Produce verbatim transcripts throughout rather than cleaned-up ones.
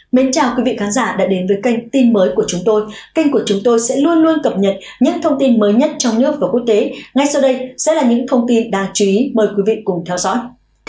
Mến chào quý vị khán giả đã đến với kênh tin mới của chúng tôi. Kênh của chúng tôi sẽ luôn luôn cập nhật những thông tin mới nhất trong nước và quốc tế. Ngay sau đây sẽ là những thông tin đáng chú ý, mời quý vị cùng theo dõi.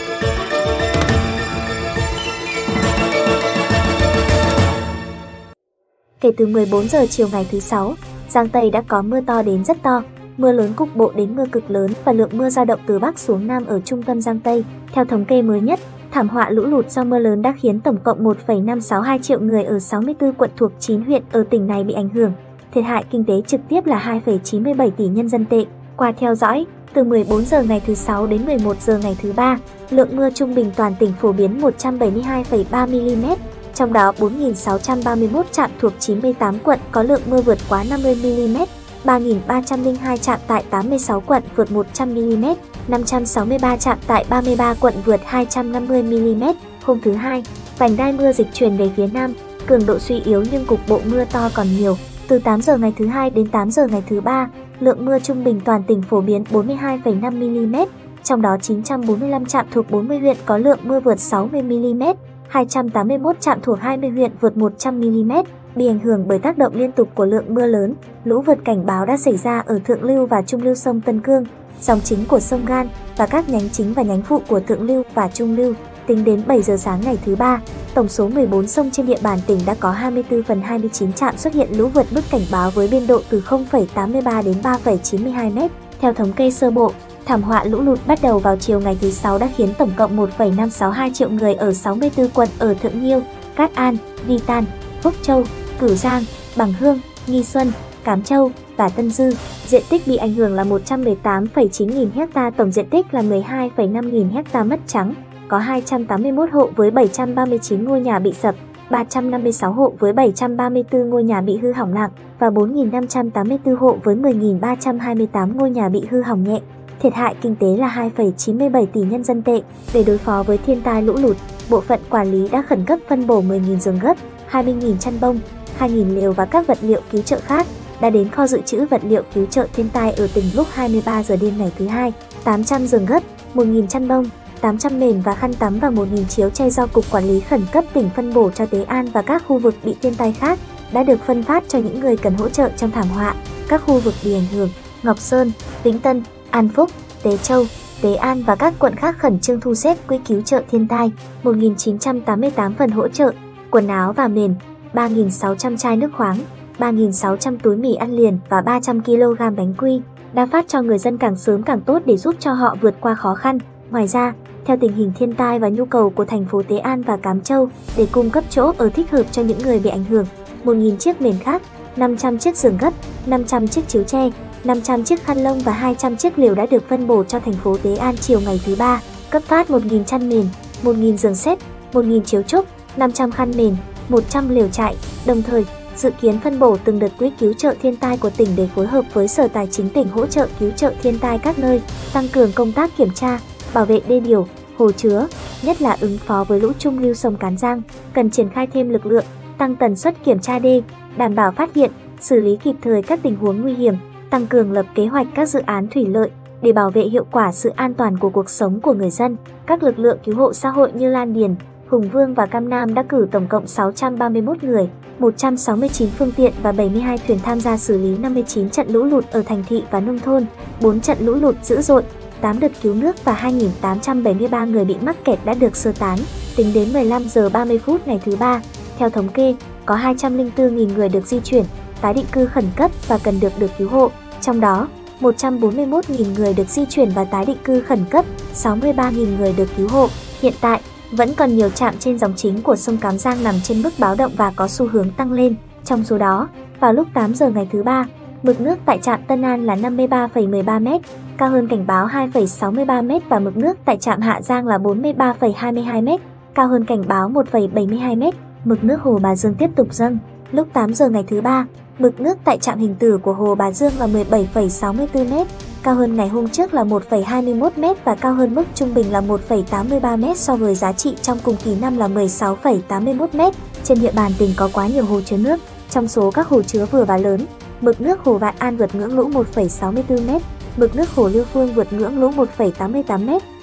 Kể từ mười bốn giờ chiều ngày thứ Sáu, Giang Tây đã có mưa to đến rất to, mưa lớn cục bộ đến mưa cực lớn và lượng mưa dao động từ Bắc xuống Nam ở trung tâm Giang Tây. Theo thống kê mới nhất, thảm họa lũ lụt do mưa lớn đã khiến tổng cộng một phẩy năm sáu hai triệu người ở sáu mươi tư quận thuộc chín huyện ở tỉnh này bị ảnh hưởng. Thiệt hại kinh tế trực tiếp là hai phẩy chín mươi bảy tỷ nhân dân tệ. Qua theo dõi, từ mười bốn giờ ngày thứ Sáu đến mười một giờ ngày thứ Ba, lượng mưa trung bình toàn tỉnh phổ biến một trăm bảy mươi hai phẩy ba mi-li-mét. Trong đó bốn nghìn sáu trăm ba mươi mốt trạm thuộc chín mươi tám quận có lượng mưa vượt quá năm mươi mi-li-mét, ba nghìn ba trăm lẻ hai trạm tại tám mươi sáu quận vượt một trăm mi-li-mét, năm trăm sáu mươi ba trạm tại ba mươi ba quận vượt hai trăm năm mươi mi-li-mét. Hôm thứ Hai, vành đai mưa dịch chuyển về phía Nam, cường độ suy yếu nhưng cục bộ mưa to còn nhiều. Từ tám giờ ngày thứ Hai đến tám giờ ngày thứ Ba, lượng mưa trung bình toàn tỉnh phổ biến bốn mươi hai phẩy năm mi-li-mét, trong đó chín trăm bốn mươi lăm trạm thuộc bốn mươi huyện có lượng mưa vượt sáu mươi mi-li-mét, hai trăm tám mươi mốt trạm thuộc hai mươi huyện vượt một trăm mi-li-mét. Bị ảnh hưởng bởi tác động liên tục của lượng mưa lớn, lũ vượt cảnh báo đã xảy ra ở thượng lưu và trung lưu sông Tân Cương, dòng chính của sông Gan và các nhánh chính và nhánh phụ của thượng lưu và trung lưu. Tính đến bảy giờ sáng ngày thứ Ba, tổng số mười bốn sông trên địa bàn tỉnh đã có hai mươi tư phần hai mươi chín trạm xuất hiện lũ vượt mức cảnh báo với biên độ từ không phẩy tám mươi ba đến ba phẩy chín mươi hai mét. Theo thống kê sơ bộ, thảm họa lũ lụt bắt đầu vào chiều ngày thứ Sáu đã khiến tổng cộng một phẩy năm sáu hai triệu người ở sáu mươi tư quận ở Thượng Nhiêu, Cát An, Vi Tan, Phúc Châu, Cửu Giang, Bằng Hương, Nghi Xuân, Cám Châu và Tân Dư. Diện tích bị ảnh hưởng là một trăm mười tám phẩy chín nghìn ha, tổng diện tích là mười hai phẩy năm nghìn ha mất trắng. Có hai trăm tám mươi mốt hộ với bảy trăm ba mươi chín ngôi nhà bị sập, ba trăm năm mươi sáu hộ với bảy trăm ba mươi tư ngôi nhà bị hư hỏng nặng và bốn nghìn năm trăm tám mươi tư hộ với mười nghìn ba trăm hai mươi tám ngôi nhà bị hư hỏng nhẹ. Thiệt hại kinh tế là hai phẩy chín mươi bảy tỷ nhân dân tệ. Để đối phó với thiên tai lũ lụt, Bộ phận Quản lý đã khẩn cấp phân bổ mười nghìn giường gấp, hai mươi nghìn chăn bông, hai nghìn liều và các vật liệu cứu trợ khác đã đến kho dự trữ vật liệu cứu trợ thiên tai ở tỉnh lúc hai mươi ba giờ đêm ngày thứ Hai. tám trăm giường gấp, một nghìn chăn bông, tám trăm mền và khăn tắm và một nghìn chiếu chay do Cục Quản lý Khẩn cấp tỉnh phân bổ cho Tế An và các khu vực bị thiên tai khác đã được phân phát cho những người cần hỗ trợ trong thảm họa. Các khu vực bị ảnh hưởng: Ngọc Sơn, Vĩnh Tân, An Phúc, Tế Châu, Tế An và các quận khác khẩn trương thu xếp quỹ cứu trợ thiên tai. một nghìn chín trăm tám mươi tám phần hỗ trợ quần áo và mền, ba nghìn sáu trăm chai nước khoáng, ba nghìn sáu trăm túi mì ăn liền và ba trăm ki lô gam bánh quy đã phát cho người dân càng sớm càng tốt để giúp cho họ vượt qua khó khăn. Ngoài ra, theo tình hình thiên tai và nhu cầu của thành phố Tế An và Cám Châu để cung cấp chỗ ở thích hợp cho những người bị ảnh hưởng, một nghìn chiếc mền khác, năm trăm chiếc giường gấp, năm trăm chiếc chiếu tre, năm trăm chiếc khăn lông và hai trăm chiếc liều đã được phân bổ cho thành phố Tế An chiều ngày thứ Ba, cấp phát một nghìn chăn mền, một nghìn giường xếp, một nghìn chiếu trúc, năm trăm khăn mền, một trăm liều trại, đồng thời dự kiến phân bổ từng đợt quỹ cứu trợ thiên tai của tỉnh để phối hợp với Sở Tài chính tỉnh hỗ trợ cứu trợ thiên tai các nơi, tăng cường công tác kiểm tra, bảo vệ đê điều, hồ chứa, nhất là ứng phó với lũ trung lưu sông Cán Giang, cần triển khai thêm lực lượng, tăng tần suất kiểm tra đê, đảm bảo phát hiện, xử lý kịp thời các tình huống nguy hiểm, tăng cường lập kế hoạch các dự án thủy lợi để bảo vệ hiệu quả sự an toàn của cuộc sống của người dân. Các lực lượng cứu hộ xã hội như Lan Điền, Hùng Vương và Cam Nam đã cử tổng cộng sáu trăm ba mươi mốt người, một trăm sáu mươi chín phương tiện và bảy mươi hai thuyền tham gia xử lý năm mươi chín trận lũ lụt ở thành thị và nông thôn, bốn trận lũ lụt dữ dội, tám đợt cứu nước và hai nghìn tám trăm bảy mươi ba người bị mắc kẹt đã được sơ tán. Tính đến mười lăm giờ ba mươi phút ngày thứ Ba, theo thống kê, có hai trăm lẻ bốn nghìn người được di chuyển, tái định cư khẩn cấp và cần được được cứu hộ. Trong đó, một trăm bốn mươi mốt nghìn người được di chuyển và tái định cư khẩn cấp, sáu mươi ba nghìn người được cứu hộ. Hiện tại, vẫn còn nhiều trạm trên dòng chính của sông Cám Giang nằm trên mức báo động và có xu hướng tăng lên. Trong số đó, vào lúc tám giờ ngày thứ Ba, mực nước tại trạm Tân An là năm mươi ba phẩy mười ba mét, cao hơn cảnh báo hai phẩy sáu mươi ba mét và mực nước tại trạm Hạ Giang là bốn mươi ba phẩy hai mươi hai mét, cao hơn cảnh báo một phẩy bảy mươi hai mét. Mực nước Hồ Bà Dương tiếp tục dâng. Lúc tám giờ ngày thứ Ba, mực nước tại trạm Hình Tử của Hồ Bà Dương là mười bảy phẩy sáu mươi tư mét, cao hơn ngày hôm trước là một phẩy hai mươi mốt mét và cao hơn mức trung bình là một phẩy tám mươi ba mét so với giá trị trong cùng kỳ năm là mười sáu phẩy tám mươi mốt mét. Trên địa bàn tỉnh có quá nhiều hồ chứa nước. Trong số các hồ chứa vừa và lớn, mực nước Hồ Vạn An vượt ngưỡng lũ một phẩy sáu mươi tư mét, mực nước Hồ Lưu Phương vượt ngưỡng lũ một phẩy tám mươi tám mét,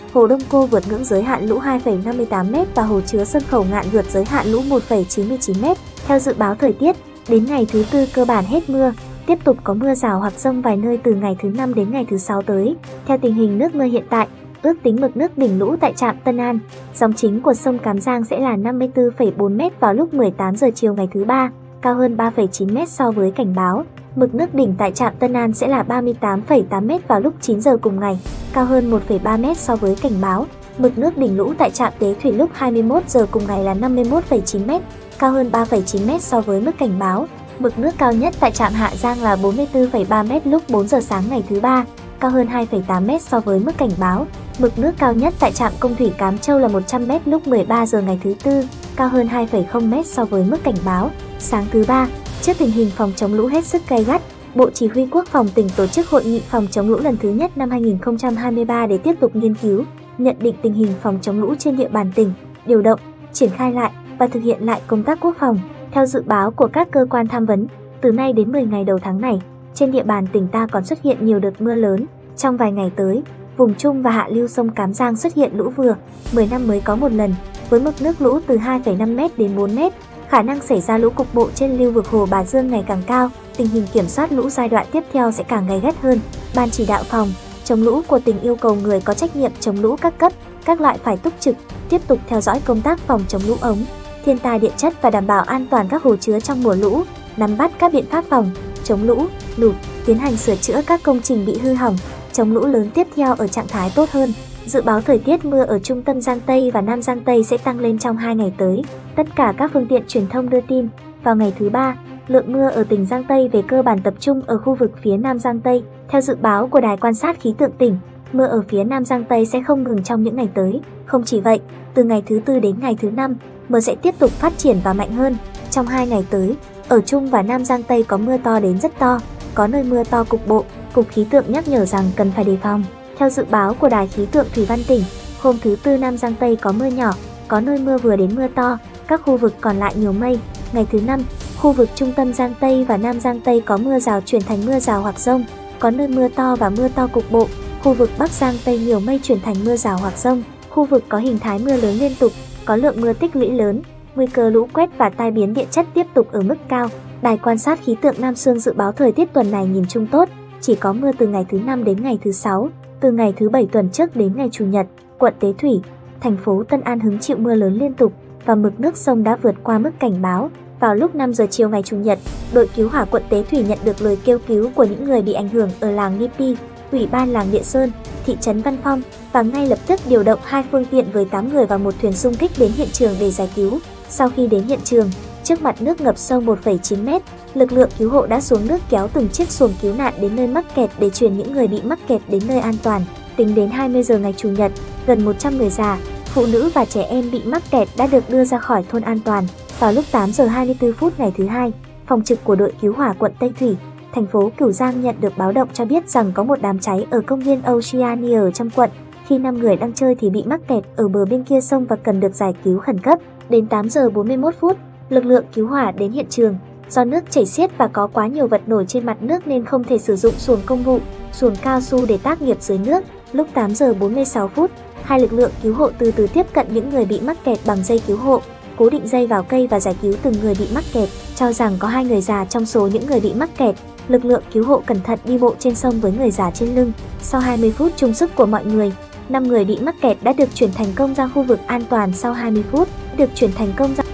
Hồ Đông Cô vượt ngưỡng giới hạn lũ hai phẩy năm mươi tám mét và hồ chứa Sân Khẩu Ngạn vượt giới hạn lũ một phẩy chín mươi chín mét. Theo dự báo thời tiết, đến ngày thứ Tư cơ bản hết mưa, tiếp tục có mưa rào hoặc dông vài nơi từ ngày thứ Năm đến ngày thứ Sáu tới. Theo tình hình nước mưa hiện tại, ước tính mực nước đỉnh lũ tại trạm Tân An, dòng chính của sông Cám Giang sẽ là năm mươi tư phẩy bốn mét vào lúc mười tám giờ chiều ngày thứ Ba, cao hơn ba phẩy chín mét so với cảnh báo. Mực nước đỉnh tại trạm Tân An sẽ là ba mươi tám phẩy tám mét vào lúc chín giờ cùng ngày, cao hơn một phẩy ba mét so với cảnh báo. Mực nước đỉnh lũ tại trạm Tế Thủy lúc hai mươi mốt giờ cùng ngày là năm mươi mốt phẩy chín mét, cao hơn ba phẩy chín mét so với mức cảnh báo. Mực nước cao nhất tại trạm Hạ Giang là bốn mươi tư phẩy ba mét lúc bốn giờ sáng ngày thứ Ba, cao hơn hai phẩy tám mét so với mức cảnh báo. Mực nước cao nhất tại trạm Công Thủy Cám Châu là một trăm mét lúc mười ba giờ ngày thứ Tư, cao hơn hai phẩy không mét so với mức cảnh báo. Sáng thứ Ba, trước tình hình phòng chống lũ hết sức gay gắt, Bộ Chỉ huy Quốc phòng tỉnh tổ chức hội nghị phòng chống lũ lần thứ nhất năm hai nghìn không trăm hai mươi ba để tiếp tục nghiên cứu, nhận định tình hình phòng chống lũ trên địa bàn tỉnh, điều động, triển khai lại và thực hiện lại công tác quốc phòng. Theo dự báo của các cơ quan tham vấn, từ nay đến mười ngày đầu tháng này, trên địa bàn tỉnh ta còn xuất hiện nhiều đợt mưa lớn. Trong vài ngày tới, vùng trung và hạ lưu sông Cám Giang xuất hiện lũ vừa, mười năm mới có một lần, với mực nước lũ từ hai phẩy năm mét đến bốn mét. Khả năng xảy ra lũ cục bộ trên lưu vực Hồ Bà Dương ngày càng cao, tình hình kiểm soát lũ giai đoạn tiếp theo sẽ càng gay gắt hơn. Ban chỉ đạo phòng chống lũ của tỉnh yêu cầu người có trách nhiệm chống lũ các cấp, các loại phải túc trực, tiếp tục theo dõi công tác phòng chống lũ ống, thiên tai địa chất và đảm bảo an toàn các hồ chứa trong mùa lũ, nắm bắt các biện pháp phòng chống lũ, lụt, tiến hành sửa chữa các công trình bị hư hỏng, chống lũ lớn tiếp theo ở trạng thái tốt hơn. Dự báo thời tiết mưa ở trung tâm Giang Tây và Nam Giang Tây sẽ tăng lên trong hai ngày tới. Tất cả các phương tiện truyền thông đưa tin, vào ngày thứ Ba, lượng mưa ở tỉnh Giang Tây về cơ bản tập trung ở khu vực phía Nam Giang Tây. Theo dự báo của Đài quan sát khí tượng tỉnh, mưa ở phía Nam Giang Tây sẽ không ngừng trong những ngày tới. Không chỉ vậy, từ ngày thứ Tư đến ngày thứ Năm, mưa sẽ tiếp tục phát triển và mạnh hơn. Trong hai ngày tới, ở Trung và Nam Giang Tây có mưa to đến rất to, có nơi mưa to cục bộ. Cục Khí tượng nhắc nhở rằng cần phải đề phòng. Theo dự báo của Đài khí tượng thủy văn tỉnh, hôm thứ Tư Nam Giang Tây có mưa nhỏ, có nơi mưa vừa đến mưa to, các khu vực còn lại nhiều mây. Ngày thứ Năm, khu vực trung tâm Giang Tây và Nam Giang Tây có mưa rào chuyển thành mưa rào hoặc dông, có nơi mưa to và mưa to cục bộ. Khu vực Bắc Giang Tây nhiều mây chuyển thành mưa rào hoặc dông, khu vực có hình thái mưa lớn liên tục, có lượng mưa tích lũy lớn, nguy cơ lũ quét và tai biến địa chất tiếp tục ở mức cao. Đài quan sát khí tượng Nam Sương dự báo thời tiết tuần này nhìn chung tốt, chỉ có mưa từ ngày thứ Năm đến ngày thứ Sáu. Từ ngày thứ Bảy tuần trước đến ngày Chủ nhật, quận Tế Thủy, thành phố Tân An hứng chịu mưa lớn liên tục và mực nước sông đã vượt qua mức cảnh báo. Vào lúc năm giờ chiều ngày Chủ nhật, đội cứu hỏa quận Tế Thủy nhận được lời kêu cứu của những người bị ảnh hưởng ở làng Nghi Pi, ủy ban làng Địa Sơn, thị trấn Văn Phong và ngay lập tức điều động hai phương tiện với tám người và một thuyền xung kích đến hiện trường để giải cứu. Sau khi đến hiện trường, trước mặt nước ngập sâu một phẩy chín mét, lực lượng cứu hộ đã xuống nước kéo từng chiếc xuồng cứu nạn đến nơi mắc kẹt để chuyển những người bị mắc kẹt đến nơi an toàn. Tính đến hai mươi giờ ngày Chủ nhật, gần một trăm người già, phụ nữ và trẻ em bị mắc kẹt đã được đưa ra khỏi thôn an toàn. Vào lúc tám giờ hai mươi tư phút ngày thứ Hai, phòng trực của đội cứu hỏa quận Tây Thủy, thành phố Cửu Giang nhận được báo động cho biết rằng có một đám cháy ở công viên Oceania ở trong quận. Khi năm người đang chơi thì bị mắc kẹt ở bờ bên kia sông và cần được giải cứu khẩn cấp. Đến tám giờ bốn mươi mốt phút, lực lượng cứu hỏa đến hiện trường. Do nước chảy xiết và có quá nhiều vật nổi trên mặt nước nên không thể sử dụng xuồng công vụ, xuồng cao su để tác nghiệp dưới nước. Lúc tám giờ bốn mươi sáu phút, hai lực lượng cứu hộ từ từ tiếp cận những người bị mắc kẹt bằng dây cứu hộ, cố định dây vào cây và giải cứu từng người bị mắc kẹt. Cho rằng có hai người già trong số những người bị mắc kẹt, lực lượng cứu hộ cẩn thận đi bộ trên sông với người già trên lưng. Sau hai mươi phút chung sức của mọi người, năm người bị mắc kẹt đã được chuyển thành công ra khu vực an toàn. Sau hai mươi phút, được chuyển thành công ra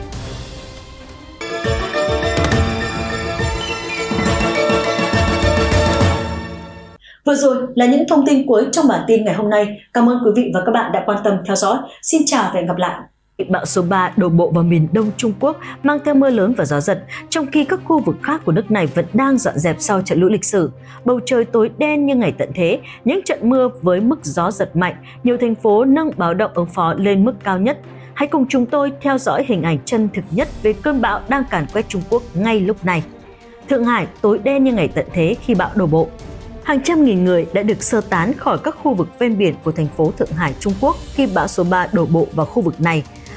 Vừa rồi là những thông tin cuối trong bản tin ngày hôm nay. Cảm ơn quý vị và các bạn đã quan tâm theo dõi. Xin chào và hẹn gặp lại. Bão số ba đổ bộ vào miền Đông Trung Quốc mang theo mưa lớn và gió giật, trong khi các khu vực khác của nước này vẫn đang dọn dẹp sau trận lũ lịch sử. Bầu trời tối đen như ngày tận thế, những trận mưa với mức gió giật mạnh, nhiều thành phố nâng báo động ứng phó lên mức cao nhất. Hãy cùng chúng tôi theo dõi hình ảnh chân thực nhất về cơn bão đang càn quét Trung Quốc ngay lúc này. Thượng Hải tối đen như ngày tận thế khi bão đổ bộ. Hàng trăm nghìn người đã được sơ tán khỏi các khu vực ven biển của thành phố Thượng Hải, Trung Quốc khi bão số ba đổ bộ vào khu vực này.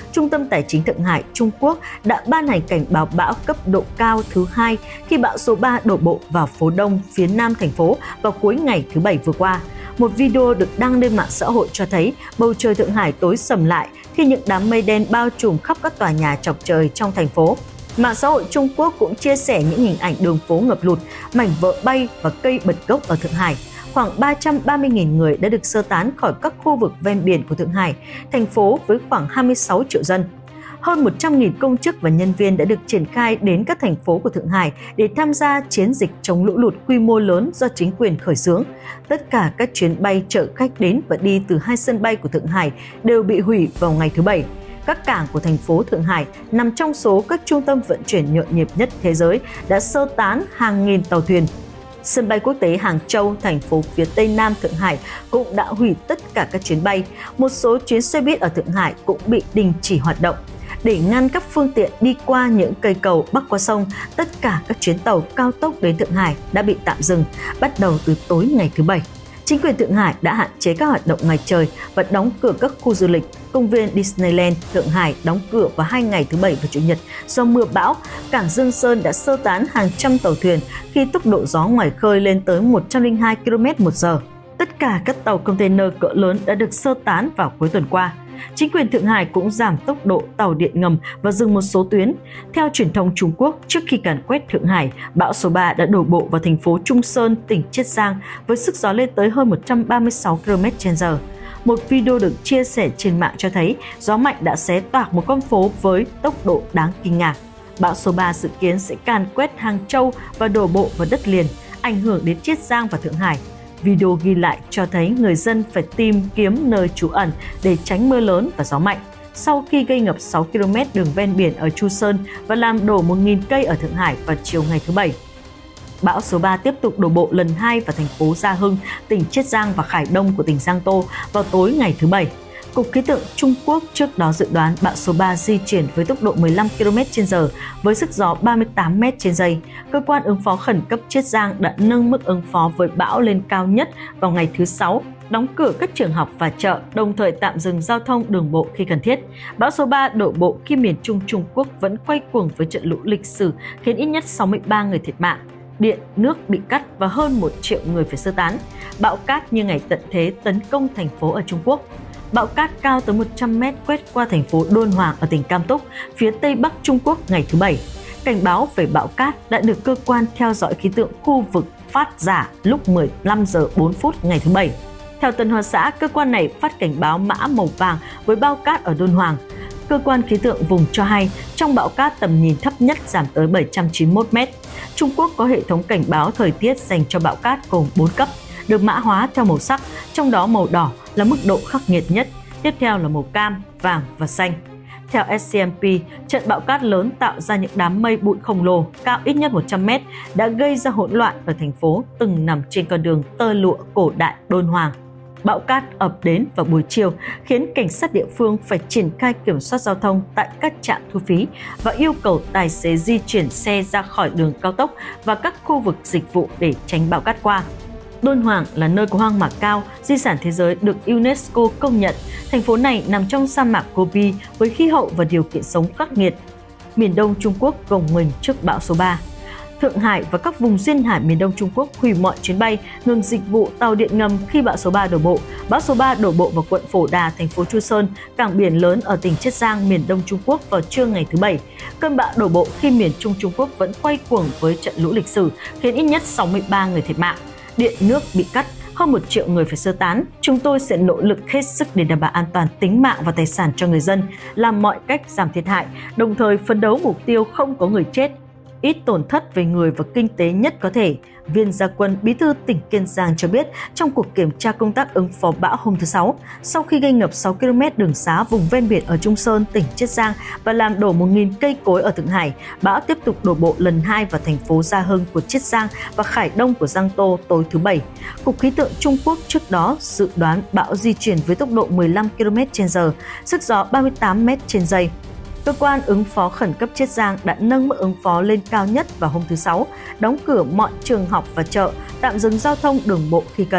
Trung tâm Tài chính Thượng Hải, Trung Quốc đã ban hành cảnh báo bão cấp độ cao thứ hai khi bão số ba đổ bộ vào phố Đông phía nam thành phố vào cuối ngày thứ Bảy vừa qua. Một video được đăng lên mạng xã hội cho thấy bầu trời Thượng Hải tối sầm lại khi những đám mây đen bao trùm khắp các tòa nhà chọc trời trong thành phố. Mạng xã hội Trung Quốc cũng chia sẻ những hình ảnh đường phố ngập lụt, mảnh vỡ bay và cây bật gốc ở Thượng Hải. Khoảng ba trăm ba mươi nghìn người đã được sơ tán khỏi các khu vực ven biển của Thượng Hải, thành phố với khoảng hai mươi sáu triệu dân. Hơn một trăm nghìn công chức và nhân viên đã được triển khai đến các thành phố của Thượng Hải để tham gia chiến dịch chống lũ lụt quy mô lớn do chính quyền khởi xướng. Tất cả các chuyến bay chở khách đến và đi từ hai sân bay của Thượng Hải đều bị hủy vào ngày thứ Bảy. Các cảng của thành phố Thượng Hải nằm trong số các trung tâm vận chuyển nhộn nhịp nhất thế giới đã sơ tán hàng nghìn tàu thuyền. Sân bay quốc tế Hàng Châu, thành phố phía tây nam Thượng Hải cũng đã hủy tất cả các chuyến bay. Một số chuyến xe buýt ở Thượng Hải cũng bị đình chỉ hoạt động. Để ngăn các phương tiện đi qua những cây cầu bắc qua sông, tất cả các chuyến tàu cao tốc đến Thượng Hải đã bị tạm dừng, bắt đầu từ tối ngày thứ Bảy. Chính quyền Thượng Hải đã hạn chế các hoạt động ngoài trời và đóng cửa các khu du lịch. Công viên Disneyland Thượng Hải đóng cửa vào hai ngày thứ Bảy và Chủ nhật do mưa bão. Cảng Dương Sơn đã sơ tán hàng trăm tàu thuyền khi tốc độ gió ngoài khơi lên tới một trăm lẻ hai ki lô mét một giờ. Tất cả các tàu container cỡ lớn đã được sơ tán vào cuối tuần qua. Chính quyền Thượng Hải cũng giảm tốc độ tàu điện ngầm và dừng một số tuyến. Theo truyền thông Trung Quốc, trước khi càn quét Thượng Hải, bão số ba đã đổ bộ vào thành phố Trung Sơn, tỉnh Chiết Giang với sức gió lên tới hơn một trăm ba mươi sáu ki lô mét trên giờ. Một video được chia sẻ trên mạng cho thấy gió mạnh đã xé toạc một con phố với tốc độ đáng kinh ngạc. Bão số ba dự kiến sẽ càn quét Hàng Châu và đổ bộ vào đất liền, ảnh hưởng đến Chiết Giang và Thượng Hải. Video ghi lại cho thấy người dân phải tìm kiếm nơi trú ẩn để tránh mưa lớn và gió mạnh. Sau khi gây ngập sáu ki lô mét đường ven biển ở Chu Sơn và làm đổ một nghìn cây ở Thượng Hải vào chiều ngày thứ Bảy. Bão số ba tiếp tục đổ bộ lần hai vào thành phố Gia Hưng, tỉnh Chiết Giang và Khải Đông của tỉnh Giang Tô vào tối ngày thứ Bảy. Cục Khí tượng Trung Quốc trước đó dự đoán bão số ba di chuyển với tốc độ mười lăm ki lô mét trên giờ với sức gió ba mươi tám mét trên giây. Cơ quan ứng phó khẩn cấp Chiết Giang đã nâng mức ứng phó với bão lên cao nhất vào ngày thứ Sáu, đóng cửa các trường học và chợ, đồng thời tạm dừng giao thông đường bộ khi cần thiết. Bão số ba đổ bộ khi miền Trung Trung Quốc vẫn quay cuồng với trận lũ lịch sử khiến ít nhất sáu mươi ba người thiệt mạng. Điện, nước bị cắt và hơn một triệu người phải sơ tán. Bão cát như ngày tận thế tấn công thành phố ở Trung Quốc. Bão cát cao tới một trăm mét quét qua thành phố Đôn Hoàng ở tỉnh Cam Túc, phía tây bắc Trung Quốc ngày thứ Bảy. Cảnh báo về bão cát đã được cơ quan theo dõi khí tượng khu vực phát giả lúc mười lăm giờ bốn phút ngày thứ Bảy. Theo Tân Hoa Xã, cơ quan này phát cảnh báo mã màu vàng với bão cát ở Đôn Hoàng. Cơ quan khí tượng vùng cho hay trong bão cát tầm nhìn thấp nhất giảm tới bảy trăm chín mươi mốt mét. Trung Quốc có hệ thống cảnh báo thời tiết dành cho bão cát gồm bốn cấp, được mã hóa theo màu sắc, trong đó màu đỏ là mức độ khắc nghiệt nhất, tiếp theo là màu cam, vàng và xanh. Theo ét xê em pê, trận bão cát lớn tạo ra những đám mây bụi khổng lồ cao ít nhất một trăm mét đã gây ra hỗn loạn ở thành phố từng nằm trên con đường tơ lụa cổ đại Đôn Hoàng. Bão cát ập đến vào buổi chiều khiến cảnh sát địa phương phải triển khai kiểm soát giao thông tại các trạm thu phí và yêu cầu tài xế di chuyển xe ra khỏi đường cao tốc và các khu vực dịch vụ để tránh bão cát qua. Đôn Hoàng là nơi có hoang mạc cao, di sản thế giới được UNESCO công nhận. Thành phố này nằm trong sa mạc Gobi với khí hậu và điều kiện sống khắc nghiệt. Miền Đông Trung Quốc gồng mình trước bão số ba. Thượng Hải và các vùng duyên hải miền Đông Trung Quốc hủy mọi chuyến bay, ngừng dịch vụ tàu điện ngầm khi bão số ba đổ bộ. Bão số ba đổ bộ vào quận Phổ Đà, thành phố Chu Sơn, cảng biển lớn ở tỉnh Chiết Giang, miền Đông Trung Quốc vào trưa ngày thứ Bảy. Cơn bão đổ bộ khi miền Trung Trung Quốc vẫn quay cuồng với trận lũ lịch sử, khiến ít nhất sáu mươi ba người thiệt mạng. Điện nước bị cắt, hơn một triệu người phải sơ tán. Chúng tôi sẽ nỗ lực hết sức để đảm bảo an toàn tính mạng và tài sản cho người dân, làm mọi cách giảm thiệt hại, đồng thời phấn đấu mục tiêu không có người chết, ít tổn thất về người và kinh tế nhất có thể. Viên Gia Quân, bí thư tỉnh Kiên Giang cho biết trong cuộc kiểm tra công tác ứng phó bão hôm thứ Sáu, sau khi gây ngập sáu ki lô mét đường xá vùng ven biển ở Trung Sơn, tỉnh Chiết Giang và làm đổ một nghìn cây cối ở Thượng Hải, bão tiếp tục đổ bộ lần hai vào thành phố Gia Hưng của Chiết Giang và Khải Đông của Giang Tô tối thứ Bảy. Cục Khí tượng Trung Quốc trước đó dự đoán bão di chuyển với tốc độ mười lăm ki lô mét trên giờ, sức gió ba mươi tám mét trên giây. Cơ quan ứng phó khẩn cấp Chiết Giang đã nâng mức ứng phó lên cao nhất vào hôm thứ Sáu, đóng cửa mọi trường học và chợ, tạm dừng giao thông đường bộ khi cần.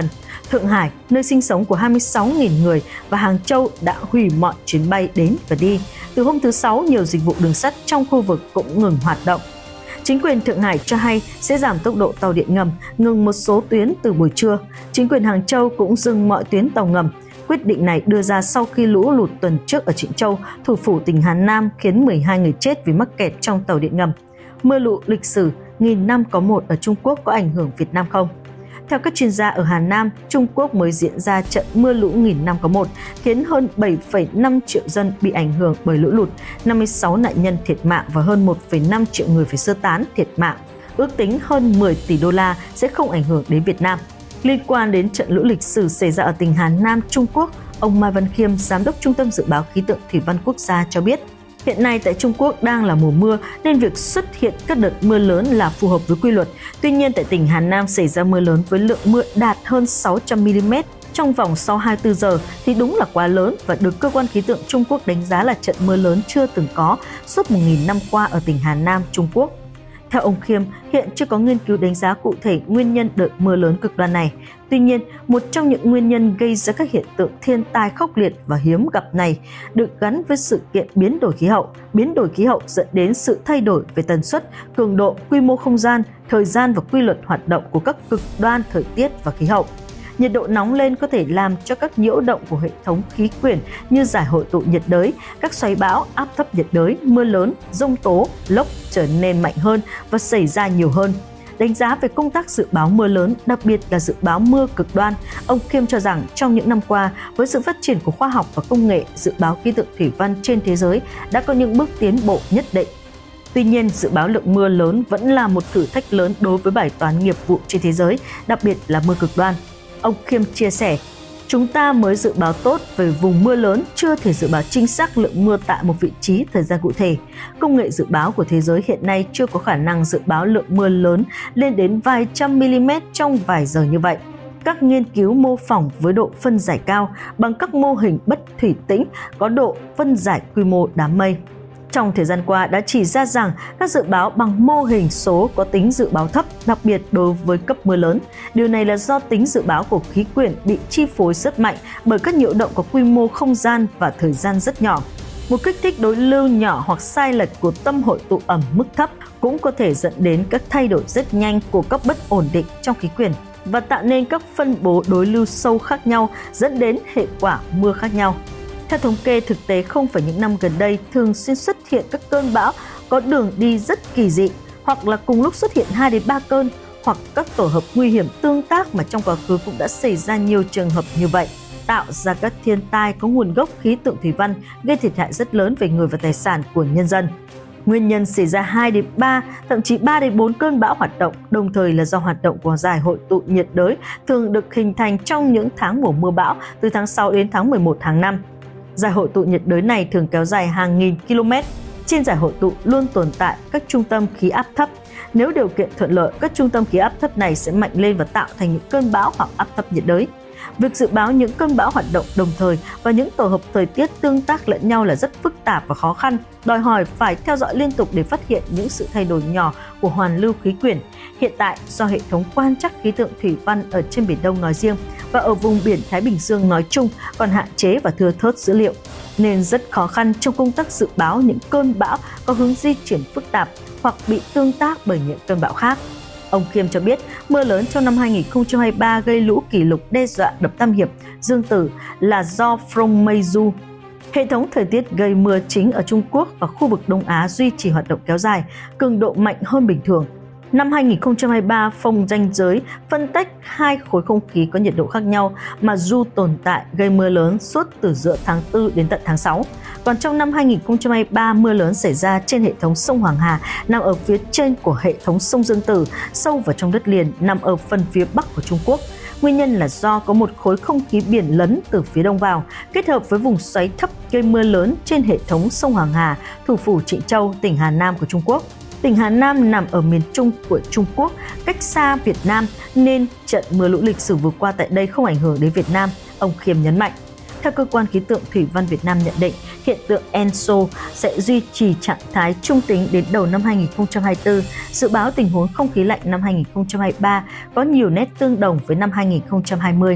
Thượng Hải, nơi sinh sống của hai mươi sáu nghìn người, và Hàng Châu đã hủy mọi chuyến bay đến và đi. Từ hôm thứ Sáu, nhiều dịch vụ đường sắt trong khu vực cũng ngừng hoạt động. Chính quyền Thượng Hải cho hay sẽ giảm tốc độ tàu điện ngầm, ngừng một số tuyến từ buổi trưa. Chính quyền Hàng Châu cũng dừng mọi tuyến tàu ngầm. Quyết định này đưa ra sau khi lũ lụt tuần trước ở Trịnh Châu, thủ phủ tỉnh Hà Nam, khiến mười hai người chết vì mắc kẹt trong tàu điện ngầm. Mưa lũ lịch sử nghìn năm có một ở Trung Quốc có ảnh hưởng Việt Nam không? Theo các chuyên gia ở Hà Nam, Trung Quốc mới diễn ra trận mưa lũ nghìn năm có một, khiến hơn bảy phẩy năm triệu dân bị ảnh hưởng bởi lũ lụt, năm mươi sáu nạn nhân thiệt mạng và hơn một phẩy năm triệu người phải sơ tán thiệt mạng. Ước tính hơn mười tỷ đô la sẽ không ảnh hưởng đến Việt Nam. Liên quan đến trận lũ lịch sử xảy ra ở tỉnh Hà Nam, Trung Quốc, ông Mai Văn Khiêm, Giám đốc Trung tâm Dự báo Khí tượng Thủy văn Quốc gia cho biết, hiện nay tại Trung Quốc đang là mùa mưa nên việc xuất hiện các đợt mưa lớn là phù hợp với quy luật. Tuy nhiên, tại tỉnh Hà Nam xảy ra mưa lớn với lượng mưa đạt hơn sáu trăm mi li mét trong vòng sau hai mươi tư giờ thì đúng là quá lớn và được cơ quan khí tượng Trung Quốc đánh giá là trận mưa lớn chưa từng có suốt một nghìn năm qua ở tỉnh Hà Nam, Trung Quốc. Theo ông Khiêm, hiện chưa có nghiên cứu đánh giá cụ thể nguyên nhân đợt mưa lớn cực đoan này. Tuy nhiên, một trong những nguyên nhân gây ra các hiện tượng thiên tai khốc liệt và hiếm gặp này được gắn với sự kiện biến đổi khí hậu. Biến đổi khí hậu dẫn đến sự thay đổi về tần suất, cường độ, quy mô không gian, thời gian và quy luật hoạt động của các cực đoan thời tiết và khí hậu. Nhiệt độ nóng lên có thể làm cho các nhiễu động của hệ thống khí quyển như giải hội tụ nhiệt đới, các xoáy bão, áp thấp nhiệt đới, mưa lớn, giông tố, lốc trở nên mạnh hơn và xảy ra nhiều hơn. Đánh giá về công tác dự báo mưa lớn, đặc biệt là dự báo mưa cực đoan, ông Khiêm cho rằng trong những năm qua, với sự phát triển của khoa học và công nghệ, dự báo khí tượng thủy văn trên thế giới đã có những bước tiến bộ nhất định. Tuy nhiên, dự báo lượng mưa lớn vẫn là một thử thách lớn đối với bài toán nghiệp vụ trên thế giới, đặc biệt là mưa cực đoan. Ông Khiêm chia sẻ, chúng ta mới dự báo tốt về vùng mưa lớn, chưa thể dự báo chính xác lượng mưa tại một vị trí thời gian cụ thể. Công nghệ dự báo của thế giới hiện nay chưa có khả năng dự báo lượng mưa lớn lên đến vài trăm mi-li-mét trong vài giờ như vậy. Các nghiên cứu mô phỏng với độ phân giải cao bằng các mô hình bất thủy tĩnh có độ phân giải quy mô đám mây. Trong thời gian qua đã chỉ ra rằng các dự báo bằng mô hình số có tính dự báo thấp, đặc biệt đối với cấp mưa lớn. Điều này là do tính dự báo của khí quyển bị chi phối rất mạnh bởi các nhiễu động có quy mô không gian và thời gian rất nhỏ. Một kích thích đối lưu nhỏ hoặc sai lệch của tâm hội tụ ẩm mức thấp cũng có thể dẫn đến các thay đổi rất nhanh của các bất ổn định trong khí quyển và tạo nên các phân bố đối lưu sâu khác nhau, dẫn đến hệ quả mưa khác nhau. Theo thống kê thực tế, không phải những năm gần đây thường xuyên xuất hiện các cơn bão có đường đi rất kỳ dị, hoặc là cùng lúc xuất hiện hai đến ba cơn, hoặc các tổ hợp nguy hiểm tương tác mà trong quá khứ cũng đã xảy ra nhiều trường hợp như vậy, tạo ra các thiên tai có nguồn gốc khí tượng thủy văn gây thiệt hại rất lớn về người và tài sản của nhân dân. Nguyên nhân xảy ra hai đến ba, thậm chí ba đến bốn cơn bão hoạt động đồng thời là do hoạt động của giải hội tụ nhiệt đới thường được hình thành trong những tháng mùa mưa bão từ tháng sáu đến tháng mười một tháng năm. Giải hội tụ nhiệt đới này thường kéo dài hàng nghìn km. Trên giải hội tụ luôn tồn tại các trung tâm khí áp thấp. Nếu điều kiện thuận lợi, các trung tâm khí áp thấp này sẽ mạnh lên và tạo thành những cơn bão hoặc áp thấp nhiệt đới. Việc dự báo những cơn bão hoạt động đồng thời và những tổ hợp thời tiết tương tác lẫn nhau là rất phức tạp và khó khăn, đòi hỏi phải theo dõi liên tục để phát hiện những sự thay đổi nhỏ của hoàn lưu khí quyển. Hiện tại, do hệ thống quan trắc khí tượng thủy văn ở trên Biển Đông nói riêng và ở vùng biển Thái Bình Dương nói chung còn hạn chế và thưa thớt dữ liệu, nên rất khó khăn trong công tác dự báo những cơn bão có hướng di chuyển phức tạp hoặc bị tương tác bởi những cơn bão khác. Ông Khiêm cho biết, mưa lớn trong năm hai nghìn không trăm hai mươi ba gây lũ kỷ lục đe dọa đập Tam Hiệp, Dương Tử là do Phong Meiju. Hệ thống thời tiết gây mưa chính ở Trung Quốc và khu vực Đông Á duy trì hoạt động kéo dài, cường độ mạnh hơn bình thường. Năm hai nghìn không trăm hai mươi ba, phong ranh giới phân tách hai khối không khí có nhiệt độ khác nhau mà du tồn tại gây mưa lớn suốt từ giữa tháng tư đến tận tháng sáu. Còn trong năm hai nghìn không trăm hai mươi ba, mưa lớn xảy ra trên hệ thống sông Hoàng Hà nằm ở phía trên của hệ thống sông Dương Tử, sâu vào trong đất liền nằm ở phần phía bắc của Trung Quốc. Nguyên nhân là do có một khối không khí biển lấn từ phía đông vào, kết hợp với vùng xoáy thấp gây mưa lớn trên hệ thống sông Hoàng Hà, thủ phủ Trịnh Châu, tỉnh Hà Nam của Trung Quốc. Tỉnh Hà Nam nằm ở miền Trung của Trung Quốc, cách xa Việt Nam nên trận mưa lũ lịch sử vừa qua tại đây không ảnh hưởng đến Việt Nam, ông Khiêm nhấn mạnh. Theo Cơ quan Khí tượng Thủy văn Việt Nam nhận định, hiện tượng Enso sẽ duy trì trạng thái trung tính đến đầu năm hai nghìn không trăm hai mươi tư. Dự báo tình huống không khí lạnh năm hai nghìn không trăm hai mươi ba có nhiều nét tương đồng với năm hai nghìn không trăm hai mươi.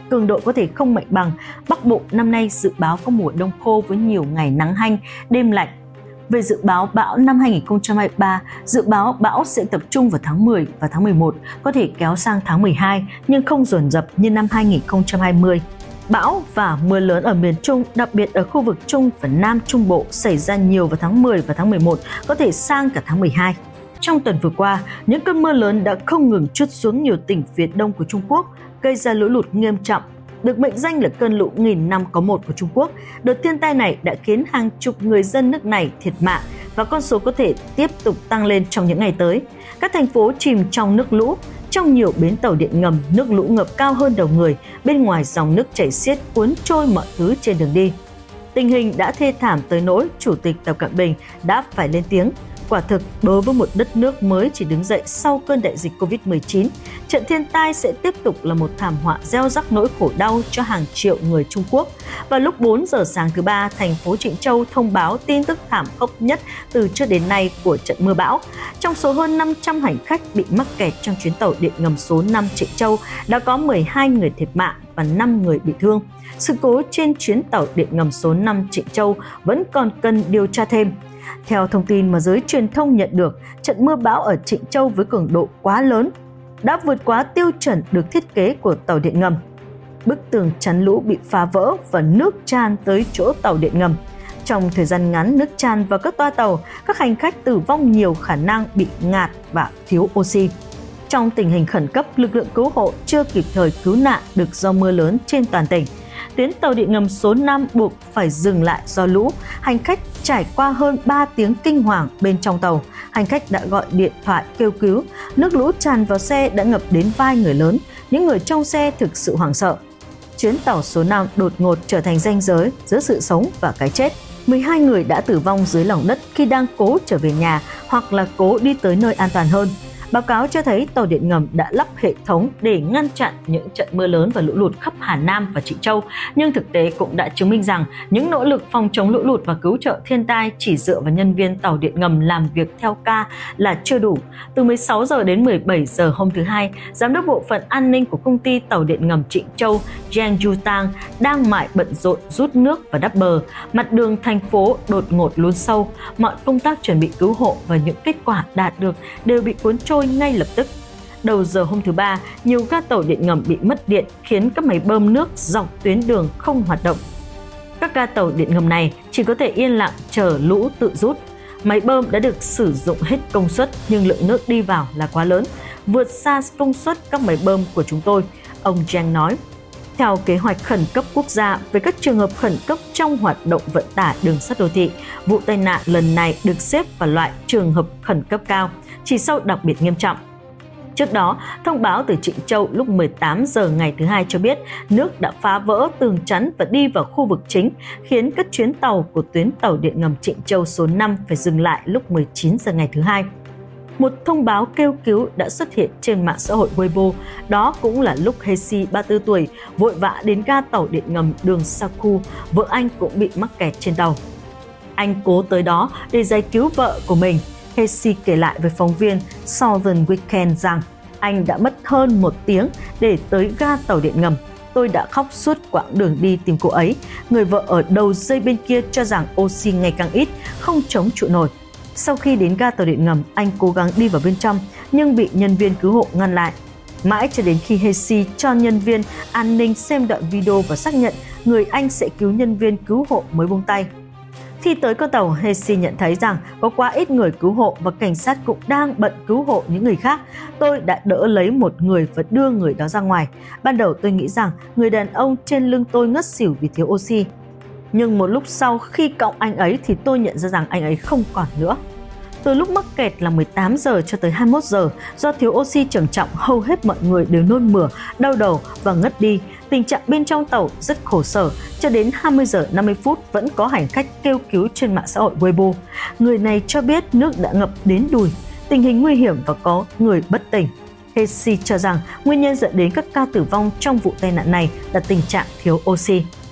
cường độ có thể không mạnh bằng. Bắc Bộ năm nay dự báo có mùa đông khô với nhiều ngày nắng hanh, đêm lạnh. Về dự báo bão năm hai nghìn không trăm hai mươi ba, dự báo bão sẽ tập trung vào tháng mười và tháng mười một, có thể kéo sang tháng mười hai nhưng không dồn dập như năm hai nghìn không trăm hai mươi. Bão và mưa lớn ở miền Trung, đặc biệt ở khu vực Trung và Nam Trung Bộ xảy ra nhiều vào tháng mười và tháng mười một, có thể sang cả tháng mười hai. Trong tuần vừa qua, những cơn mưa lớn đã không ngừng trút xuống nhiều tỉnh phía đông của Trung Quốc, gây ra lũ lụt nghiêm trọng. Được mệnh danh là cơn lũ nghìn năm có một của Trung Quốc, đợt thiên tai này đã khiến hàng chục người dân nước này thiệt mạng và con số có thể tiếp tục tăng lên trong những ngày tới. Các thành phố chìm trong nước lũ, trong nhiều bến tàu điện ngầm, nước lũ ngập cao hơn đầu người, bên ngoài dòng nước chảy xiết cuốn trôi mọi thứ trên đường đi. Tình hình đã thê thảm tới nỗi Chủ tịch Tập Cận Bình đã phải lên tiếng. Quả thực, đối với một đất nước mới chỉ đứng dậy sau cơn đại dịch Covid mười chín, trận thiên tai sẽ tiếp tục là một thảm họa gieo rắc nỗi khổ đau cho hàng triệu người Trung Quốc. Vào lúc bốn giờ sáng thứ Ba, thành phố Trịnh Châu thông báo tin tức thảm khốc nhất từ trước đến nay của trận mưa bão. Trong số hơn năm trăm hành khách bị mắc kẹt trong chuyến tàu điện ngầm số năm Trịnh Châu, đã có mười hai người thiệt mạng và năm người bị thương. Sự cố trên chuyến tàu điện ngầm số năm Trịnh Châu vẫn còn cần điều tra thêm. Theo thông tin mà giới truyền thông nhận được, trận mưa bão ở Trịnh Châu với cường độ quá lớn đã vượt quá tiêu chuẩn được thiết kế của tàu điện ngầm. Bức tường chắn lũ bị phá vỡ và nước tràn tới chỗ tàu điện ngầm. Trong thời gian ngắn, nước tràn vào các toa tàu, các hành khách tử vong nhiều khả năng bị ngạt và thiếu oxy. Trong tình hình khẩn cấp, lực lượng cứu hộ chưa kịp thời cứu nạn được do mưa lớn trên toàn tỉnh. Tuyến tàu điện ngầm số năm buộc phải dừng lại do lũ. Hành khách trải qua hơn ba tiếng kinh hoàng bên trong tàu. Hành khách đã gọi điện thoại kêu cứu. Nước lũ tràn vào xe đã ngập đến vai người lớn. Những người trong xe thực sự hoảng sợ. Chuyến tàu số năm đột ngột trở thành ranh giới giữa sự sống và cái chết. mười hai người đã tử vong dưới lòng đất khi đang cố trở về nhà hoặc là cố đi tới nơi an toàn hơn. Báo cáo cho thấy tàu điện ngầm đã lắp hệ thống để ngăn chặn những trận mưa lớn và lũ lụt khắp Hà Nam và Trịnh Châu, nhưng thực tế cũng đã chứng minh rằng những nỗ lực phòng chống lũ lụt và cứu trợ thiên tai chỉ dựa vào nhân viên tàu điện ngầm làm việc theo ca là chưa đủ. Từ mười sáu giờ đến mười bảy giờ hôm thứ Hai, Giám đốc Bộ phận An ninh của công ty tàu điện ngầm Trịnh Châu Zhang Yutang đang mải bận rộn rút nước và đắp bờ. Mặt đường thành phố đột ngột lún sâu, mọi công tác chuẩn bị cứu hộ và những kết quả đạt được đều bị cuốn trôi ngay lập tức. Đầu giờ hôm thứ Ba, nhiều ga tàu điện ngầm bị mất điện khiến các máy bơm nước dọc tuyến đường không hoạt động. Các ga tàu điện ngầm này chỉ có thể yên lặng chờ lũ tự rút. Máy bơm đã được sử dụng hết công suất nhưng lượng nước đi vào là quá lớn, vượt xa công suất các máy bơm của chúng tôi, ông Zhang nói. Theo kế hoạch khẩn cấp quốc gia về các trường hợp khẩn cấp trong hoạt động vận tải đường sắt đô thị, vụ tai nạn lần này được xếp vào loại trường hợp khẩn cấp cao, chỉ sau đặc biệt nghiêm trọng. Trước đó, thông báo từ Trịnh Châu lúc mười tám giờ ngày thứ Hai cho biết nước đã phá vỡ tường chắn và đi vào khu vực chính, khiến các chuyến tàu của tuyến tàu điện ngầm Trịnh Châu số năm phải dừng lại lúc mười chín giờ ngày thứ Hai. Một thông báo kêu cứu đã xuất hiện trên mạng xã hội Weibo, đó cũng là lúc Hesi, ba mươi tư tuổi, vội vã đến ga tàu điện ngầm đường Saku, vợ anh cũng bị mắc kẹt trên tàu. Anh cố tới đó để giải cứu vợ của mình. Hesi kể lại với phóng viên Southern Weekend rằng anh đã mất hơn một tiếng để tới ga tàu điện ngầm. Tôi đã khóc suốt quãng đường đi tìm cô ấy. Người vợ ở đầu dây bên kia cho rằng oxy ngày càng ít, không chống trụ nổi. Sau khi đến ga tàu điện ngầm, anh cố gắng đi vào bên trong nhưng bị nhân viên cứu hộ ngăn lại. Mãi cho đến khi Hesi cho nhân viên an ninh xem đoạn video và xác nhận người anh sẽ cứu nhân viên cứu hộ mới buông tay. Khi tới con tàu, Hesi nhận thấy rằng có quá ít người cứu hộ và cảnh sát cũng đang bận cứu hộ những người khác. Tôi đã đỡ lấy một người và đưa người đó ra ngoài. Ban đầu tôi nghĩ rằng người đàn ông trên lưng tôi ngất xỉu vì thiếu oxy. Nhưng một lúc sau khi cõng anh ấy thì tôi nhận ra rằng anh ấy không còn nữa. Từ lúc mắc kẹt là mười tám giờ cho tới hai mươi mốt giờ, do thiếu oxy trầm trọng, hầu hết mọi người đều nôn mửa, đau đầu và ngất đi. Tình trạng bên trong tàu rất khổ sở. Cho đến hai mươi giờ năm mươi phút vẫn có hành khách kêu cứu trên mạng xã hội Weibo. Người này cho biết nước đã ngập đến đùi, tình hình nguy hiểm và có người bất tỉnh. Hesi cho rằng nguyên nhân dẫn đến các ca tử vong trong vụ tai nạn này là tình trạng thiếu oxy.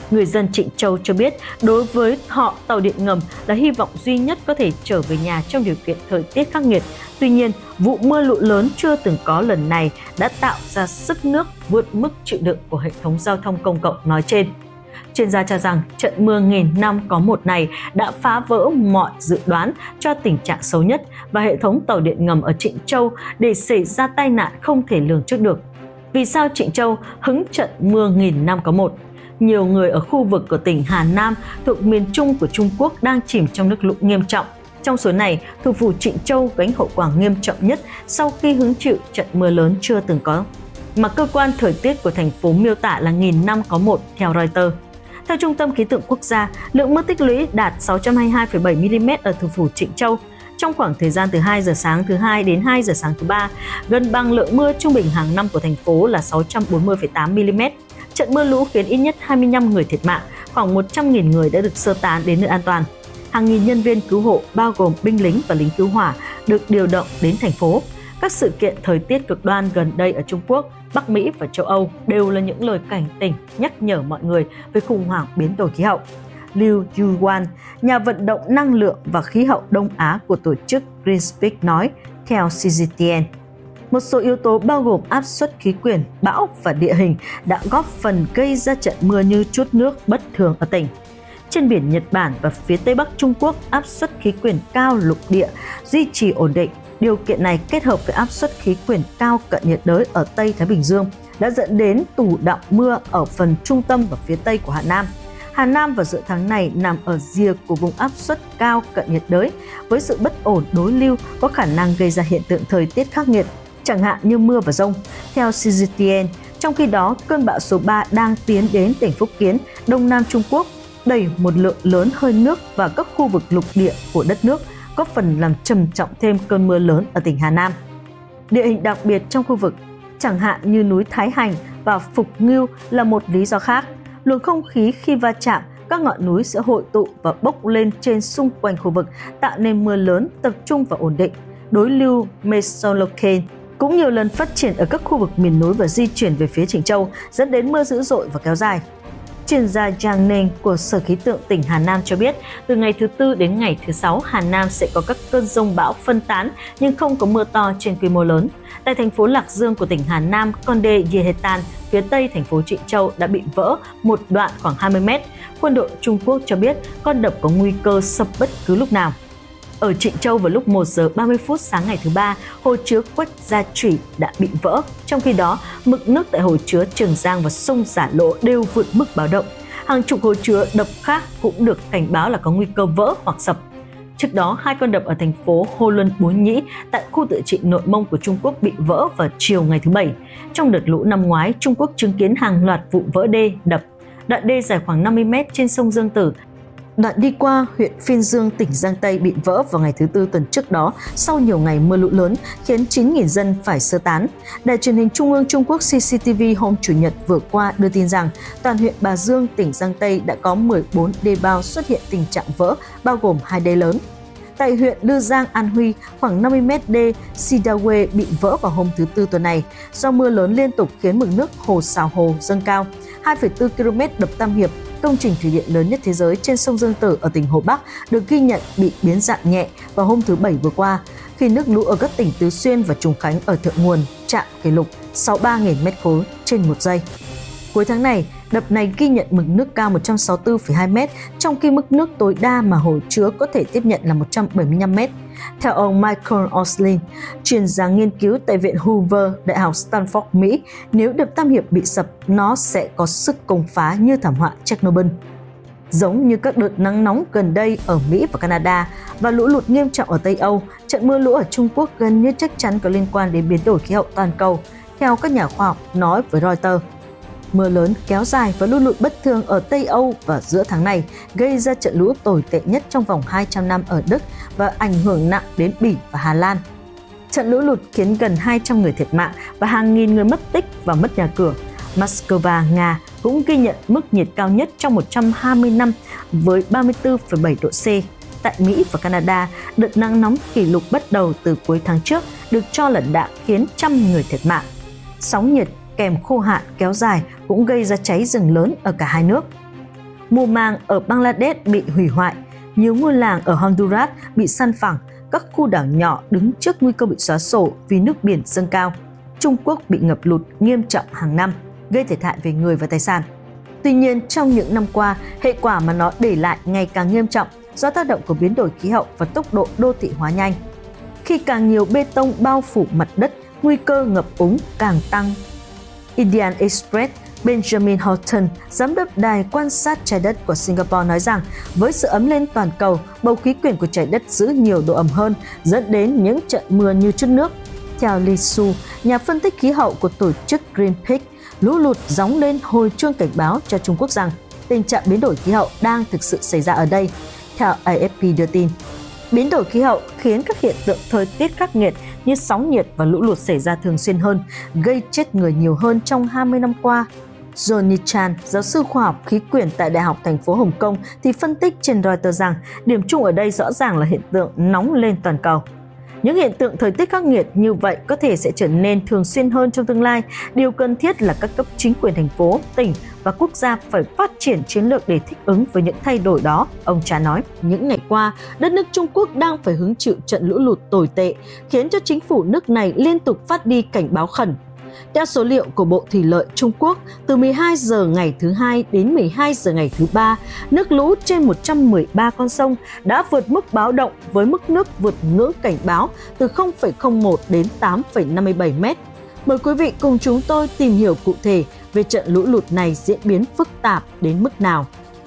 Người dân Trịnh Châu cho biết đối với họ tàu điện ngầm là hy vọng duy nhất có thể trở về nhà trong điều kiện thời tiết khắc nghiệt. Tuy nhiên, vụ mưa lũ lớn chưa từng có lần này đã tạo ra sức nước vượt mức chịu đựng của hệ thống giao thông công cộng nói trên. Chuyên gia cho rằng trận mưa nghìn năm có một này đã phá vỡ mọi dự đoán cho tình trạng xấu nhất và hệ thống tàu điện ngầm ở Trịnh Châu để xảy ra tai nạn không thể lường trước được. Vì sao Trịnh Châu hứng trận mưa nghìn năm có một? Nhiều người ở khu vực của tỉnh Hà Nam thuộc miền Trung của Trung Quốc đang chìm trong nước lũ nghiêm trọng. Trong số này, thủ phủ Trịnh Châu gánh hậu quả nghiêm trọng nhất sau khi hứng chịu trận mưa lớn chưa từng có, mà cơ quan thời tiết của thành phố miêu tả là nghìn năm có một theo Reuters. Theo Trung tâm Khí tượng Quốc gia, lượng mưa tích lũy đạt sáu trăm hai mươi hai phẩy bảy mi-li-mét ở thủ phủ Trịnh Châu. Trong khoảng thời gian từ hai giờ sáng thứ Hai đến hai giờ sáng thứ Ba, gần bằng lượng mưa trung bình hàng năm của thành phố là sáu trăm bốn mươi phẩy tám mi-li-mét. Trận mưa lũ khiến ít nhất hai mươi lăm người thiệt mạng, khoảng một trăm nghìn người đã được sơ tán đến nơi an toàn. Hàng nghìn nhân viên cứu hộ bao gồm binh lính và lính cứu hỏa được điều động đến thành phố. Các sự kiện thời tiết cực đoan gần đây ở Trung Quốc, Bắc Mỹ và châu Âu đều là những lời cảnh tỉnh nhắc nhở mọi người về khủng hoảng biến đổi khí hậu. Liu Yuan, nhà vận động năng lượng và khí hậu Đông Á của tổ chức Greenpeace nói theo C G T N. Một số yếu tố bao gồm áp suất khí quyển, bão và địa hình đã góp phần gây ra trận mưa như trút nước bất thường ở tỉnh. Trên biển Nhật Bản và phía Tây Bắc Trung Quốc, áp suất khí quyển cao lục địa duy trì ổn định. Điều kiện này kết hợp với áp suất khí quyển cao cận nhiệt đới ở Tây Thái Bình Dương đã dẫn đến tù đọng mưa ở phần trung tâm và phía Tây của Hà Nam. Hà Nam vào giữa tháng này nằm ở rìa của vùng áp suất cao cận nhiệt đới với sự bất ổn đối lưu có khả năng gây ra hiện tượng thời tiết khắc nghiệt, chẳng hạn như mưa và dông. Theo C G T N, trong khi đó, cơn bão số ba đang tiến đến tỉnh Phúc Kiến, Đông Nam Trung Quốc, đẩy một lượng lớn hơi nước vào các khu vực lục địa của đất nước, góp phần làm trầm trọng thêm cơn mưa lớn ở tỉnh Hà Nam. Địa hình đặc biệt trong khu vực, chẳng hạn như núi Thái Hành và Phục Ngưu là một lý do khác. Luồng không khí khi va chạm, các ngọn núi sẽ hội tụ và bốc lên trên xung quanh khu vực, tạo nên mưa lớn tập trung và ổn định. Đối lưu Mesolocane cũng nhiều lần phát triển ở các khu vực miền núi và di chuyển về phía Trịnh Châu, dẫn đến mưa dữ dội và kéo dài. Chuyên gia Giang Ninh của Sở Khí tượng tỉnh Hà Nam cho biết, từ ngày thứ Tư đến ngày thứ Sáu, Hà Nam sẽ có các cơn dông bão phân tán nhưng không có mưa to trên quy mô lớn. Tại thành phố Lạc Dương của tỉnh Hà Nam, con đê Yehetan, phía tây thành phố Trịnh Châu đã bị vỡ một đoạn khoảng hai mươi mét. Quân đội Trung Quốc cho biết con đập có nguy cơ sập bất cứ lúc nào. Ở Trịnh Châu vào lúc một giờ ba mươi phút sáng ngày thứ Ba, hồ chứa Quách Gia Trủy đã bị vỡ. Trong khi đó, mực nước tại hồ chứa Trường Giang và sông Giả Lỗ đều vượt mức báo động. Hàng chục hồ chứa đập khác cũng được cảnh báo là có nguy cơ vỡ hoặc sập. Trước đó, hai con đập ở thành phố Hồ Luân Bối Nhĩ tại khu tự trị Nội Mông của Trung Quốc bị vỡ vào chiều ngày thứ Bảy. Trong đợt lũ năm ngoái, Trung Quốc chứng kiến hàng loạt vụ vỡ đê, đập. Đoạn đê dài khoảng năm mươi mét trên sông Dương Tử, đoạn đi qua huyện Phiên Dương, tỉnh Giang Tây bị vỡ vào ngày thứ Tư tuần trước đó sau nhiều ngày mưa lũ lớn, khiến chín nghìn dân phải sơ tán. Đài truyền hình Trung ương Trung Quốc C C T V hôm Chủ nhật vừa qua đưa tin rằng toàn huyện Bà Dương, tỉnh Giang Tây đã có mười bốn đê bao xuất hiện tình trạng vỡ, bao gồm hai đê lớn. Tại huyện Lư Giang, An Huy, khoảng năm mươi mét đê Sidawe bị vỡ vào hôm thứ Tư tuần này. Do mưa lớn liên tục khiến mực nước hồ Sào Hồ dâng cao. hai phẩy bốn ki lô mét đập Tam Hiệp, công trình thủy điện lớn nhất thế giới trên sông Dương Tử ở tỉnh Hồ Bắc, được ghi nhận bị biến dạng nhẹ vào hôm thứ Bảy vừa qua, khi nước lũ ở các tỉnh Tứ Xuyên và Trùng Khánh ở thượng nguồn chạm kỷ lục sáu mươi ba nghìn mét khối trên một giây. Cuối tháng này, đập này ghi nhận mực nước cao một trăm sáu mươi tư phẩy hai mét, trong khi mức nước tối đa mà hồ chứa có thể tiếp nhận là một trăm bảy mươi lăm mét. Theo ông Michael Oslin, chuyên gia nghiên cứu tại Viện Hoover, Đại học Stanford, Mỹ, nếu đập Tam Hiệp bị sập, nó sẽ có sức công phá như thảm họa Chernobyl. Giống như các đợt nắng nóng gần đây ở Mỹ và Canada và lũ lụt nghiêm trọng ở Tây Âu, trận mưa lũ ở Trung Quốc gần như chắc chắn có liên quan đến biến đổi khí hậu toàn cầu, theo các nhà khoa học nói với Reuters. Mưa lớn kéo dài và lũ lụt bất thường ở Tây Âu vào giữa tháng này gây ra trận lũ tồi tệ nhất trong vòng hai trăm năm ở Đức và ảnh hưởng nặng đến Bỉ và Hà Lan. Trận lũ lụt khiến gần hai trăm người thiệt mạng và hàng nghìn người mất tích và mất nhà cửa. Moscow, Nga cũng ghi nhận mức nhiệt cao nhất trong một trăm hai mươi năm với ba mươi tư phẩy bảy độ C. Tại Mỹ và Canada, đợt nắng nóng kỷ lục bắt đầu từ cuối tháng trước được cho là đã khiến trăm người thiệt mạng. Sóng nhiệt kèm khô hạn kéo dài cũng gây ra cháy rừng lớn ở cả hai nước. Mùa màng ở Bangladesh bị hủy hoại, nhiều ngôi làng ở Honduras bị san phẳng, các khu đảo nhỏ đứng trước nguy cơ bị xóa sổ vì nước biển dâng cao. Trung Quốc bị ngập lụt nghiêm trọng hàng năm, gây thiệt hại về người và tài sản. Tuy nhiên, trong những năm qua, hệ quả mà nó để lại ngày càng nghiêm trọng do tác động của biến đổi khí hậu và tốc độ đô thị hóa nhanh. Khi càng nhiều bê tông bao phủ mặt đất, nguy cơ ngập úng càng tăng. Indian Express Benjamin Horton, giám đốc đài quan sát trái đất của Singapore nói rằng với sự ấm lên toàn cầu, bầu khí quyển của trái đất giữ nhiều độ ẩm hơn, dẫn đến những trận mưa như chút nước. Theo Li Su, nhà phân tích khí hậu của tổ chức Greenpeace, lũ lụt gióng lên hồi chuông cảnh báo cho Trung Quốc rằng tình trạng biến đổi khí hậu đang thực sự xảy ra ở đây. Theo A F P đưa tin, biến đổi khí hậu khiến các hiện tượng thời tiết khắc nghiệt như sóng nhiệt và lũ lụt xảy ra thường xuyên hơn, gây chết người nhiều hơn trong hai mươi năm qua. Johnny Chan, giáo sư khoa học khí quyển tại Đại học thành phố Hồng Kông, thì phân tích trên Reuters rằng điểm chung ở đây rõ ràng là hiện tượng nóng lên toàn cầu. Những hiện tượng thời tiết khắc nghiệt như vậy có thể sẽ trở nên thường xuyên hơn trong tương lai. Điều cần thiết là các cấp chính quyền thành phố, tỉnh và quốc gia phải phát triển chiến lược để thích ứng với những thay đổi đó, ông Chan nói. Những ngày qua, đất nước Trung Quốc đang phải hứng chịu trận lũ lụt tồi tệ, khiến cho chính phủ nước này liên tục phát đi cảnh báo khẩn. Theo số liệu của Bộ Thủy lợi Trung Quốc, từ mười hai giờ ngày thứ Hai đến mười hai giờ ngày thứ Ba, nước lũ trên một trăm mười ba con sông đã vượt mức báo động với mức nước vượt ngưỡng cảnh báo từ không phẩy không một đến tám phẩy năm mươi bảy mét. Mời quý vị cùng chúng tôi tìm hiểu cụ thể về trận lũ lụt này diễn biến phức tạp đến mức nào.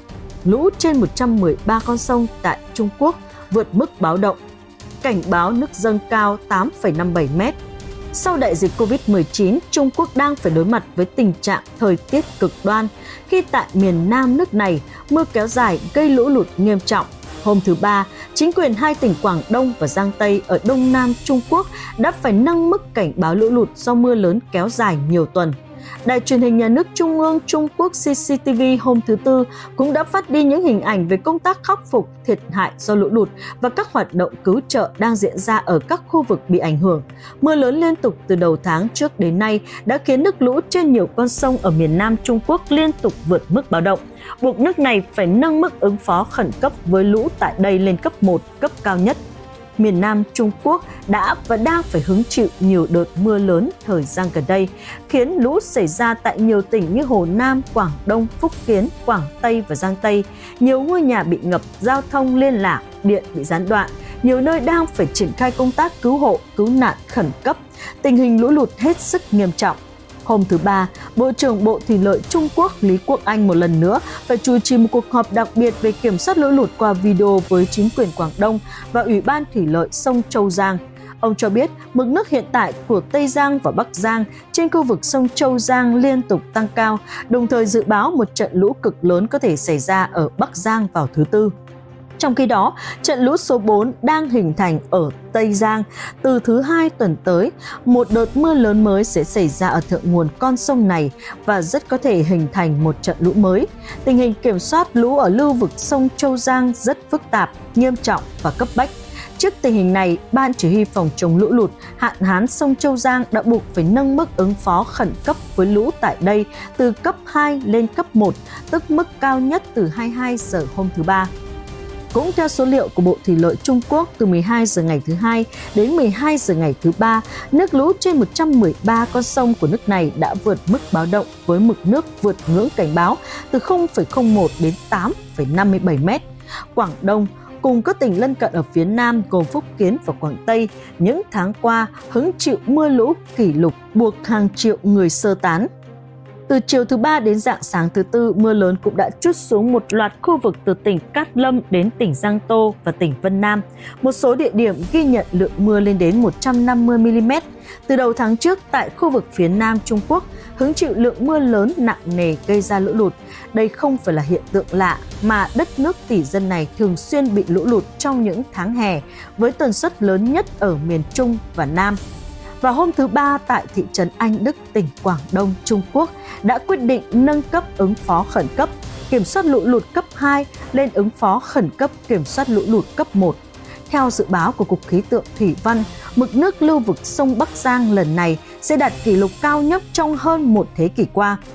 Lũ trên một trăm mười ba con sông tại Trung Quốc vượt mức báo động, cảnh báo nước dâng cao tám phẩy năm mươi bảy mét. Sau đại dịch Covid mười chín, Trung Quốc đang phải đối mặt với tình trạng thời tiết cực đoan khi tại miền Nam nước này mưa kéo dài gây lũ lụt nghiêm trọng. Hôm thứ Ba, chính quyền hai tỉnh Quảng Đông và Giang Tây ở Đông Nam Trung Quốc đã phải nâng mức cảnh báo lũ lụt do mưa lớn kéo dài nhiều tuần. Đài truyền hình nhà nước Trung ương Trung Quốc C C T V hôm thứ Tư cũng đã phát đi những hình ảnh về công tác khắc phục thiệt hại do lũ lụt và các hoạt động cứu trợ đang diễn ra ở các khu vực bị ảnh hưởng. Mưa lớn liên tục từ đầu tháng trước đến nay đã khiến nước lũ trên nhiều con sông ở miền Nam Trung Quốc liên tục vượt mức báo động, buộc nước này phải nâng mức ứng phó khẩn cấp với lũ tại đây lên cấp một, cấp cao nhất. Miền Nam Trung Quốc đã và đang phải hứng chịu nhiều đợt mưa lớn thời gian gần đây, khiến lũ xảy ra tại nhiều tỉnh như Hồ Nam, Quảng Đông, Phúc Kiến, Quảng Tây và Giang Tây. Nhiều ngôi nhà bị ngập, giao thông liên lạc, điện bị gián đoạn. Nhiều nơi đang phải triển khai công tác cứu hộ, cứu nạn khẩn cấp. Tình hình lũ lụt hết sức nghiêm trọng. Hôm thứ Ba, Bộ trưởng Bộ Thủy lợi Trung Quốc Lý Quốc Anh một lần nữa phải chủ trì một cuộc họp đặc biệt về kiểm soát lũ lụt qua video với chính quyền Quảng Đông và Ủy ban Thủy lợi sông Châu Giang. Ông cho biết mực nước hiện tại của Tây Giang và Bắc Giang trên khu vực sông Châu Giang liên tục tăng cao, đồng thời dự báo một trận lũ cực lớn có thể xảy ra ở Bắc Giang vào thứ Tư. Trong khi đó, trận lũ số bốn đang hình thành ở Tây Giang. Từ thứ Hai tuần tới, một đợt mưa lớn mới sẽ xảy ra ở thượng nguồn con sông này và rất có thể hình thành một trận lũ mới. Tình hình kiểm soát lũ ở lưu vực sông Châu Giang rất phức tạp, nghiêm trọng và cấp bách. Trước tình hình này, Ban Chỉ huy phòng chống lũ lụt, hạn hán sông Châu Giang đã buộc phải nâng mức ứng phó khẩn cấp với lũ tại đây từ cấp hai lên cấp một, tức mức cao nhất từ hai mươi hai giờ hôm thứ Ba. Cũng theo số liệu của Bộ Thủy lợi Trung Quốc, từ mười hai giờ ngày thứ Hai đến mười hai giờ ngày thứ Ba, nước lũ trên một trăm mười ba con sông của nước này đã vượt mức báo động với mực nước vượt ngưỡng cảnh báo từ không phẩy không một đến tám phẩy năm mươi bảy mét. Quảng Đông cùng các tỉnh lân cận ở phía Nam gồm Phúc Kiến và Quảng Tây những tháng qua hứng chịu mưa lũ kỷ lục buộc hàng triệu người sơ tán. Từ chiều thứ Ba đến rạng sáng thứ Tư, mưa lớn cũng đã trút xuống một loạt khu vực từ tỉnh Cát Lâm đến tỉnh Giang Tô và tỉnh Vân Nam. Một số địa điểm ghi nhận lượng mưa lên đến một trăm năm mươi mi li mét. Từ đầu tháng trước, tại khu vực phía Nam Trung Quốc, hứng chịu lượng mưa lớn nặng nề gây ra lũ lụt. Đây không phải là hiện tượng lạ mà đất nước tỷ dân này thường xuyên bị lũ lụt trong những tháng hè, với tần suất lớn nhất ở miền Trung và Nam. Vào hôm thứ Ba, tại thị trấn Anh Đức, tỉnh Quảng Đông, Trung Quốc, đã quyết định nâng cấp ứng phó khẩn cấp, kiểm soát lũ lụt cấp hai lên ứng phó khẩn cấp kiểm soát lũ lụt cấp một. Theo dự báo của Cục Khí tượng Thủy văn, mực nước lưu vực sông Bắc Giang lần này sẽ đạt kỷ lục cao nhất trong hơn một thế kỷ qua.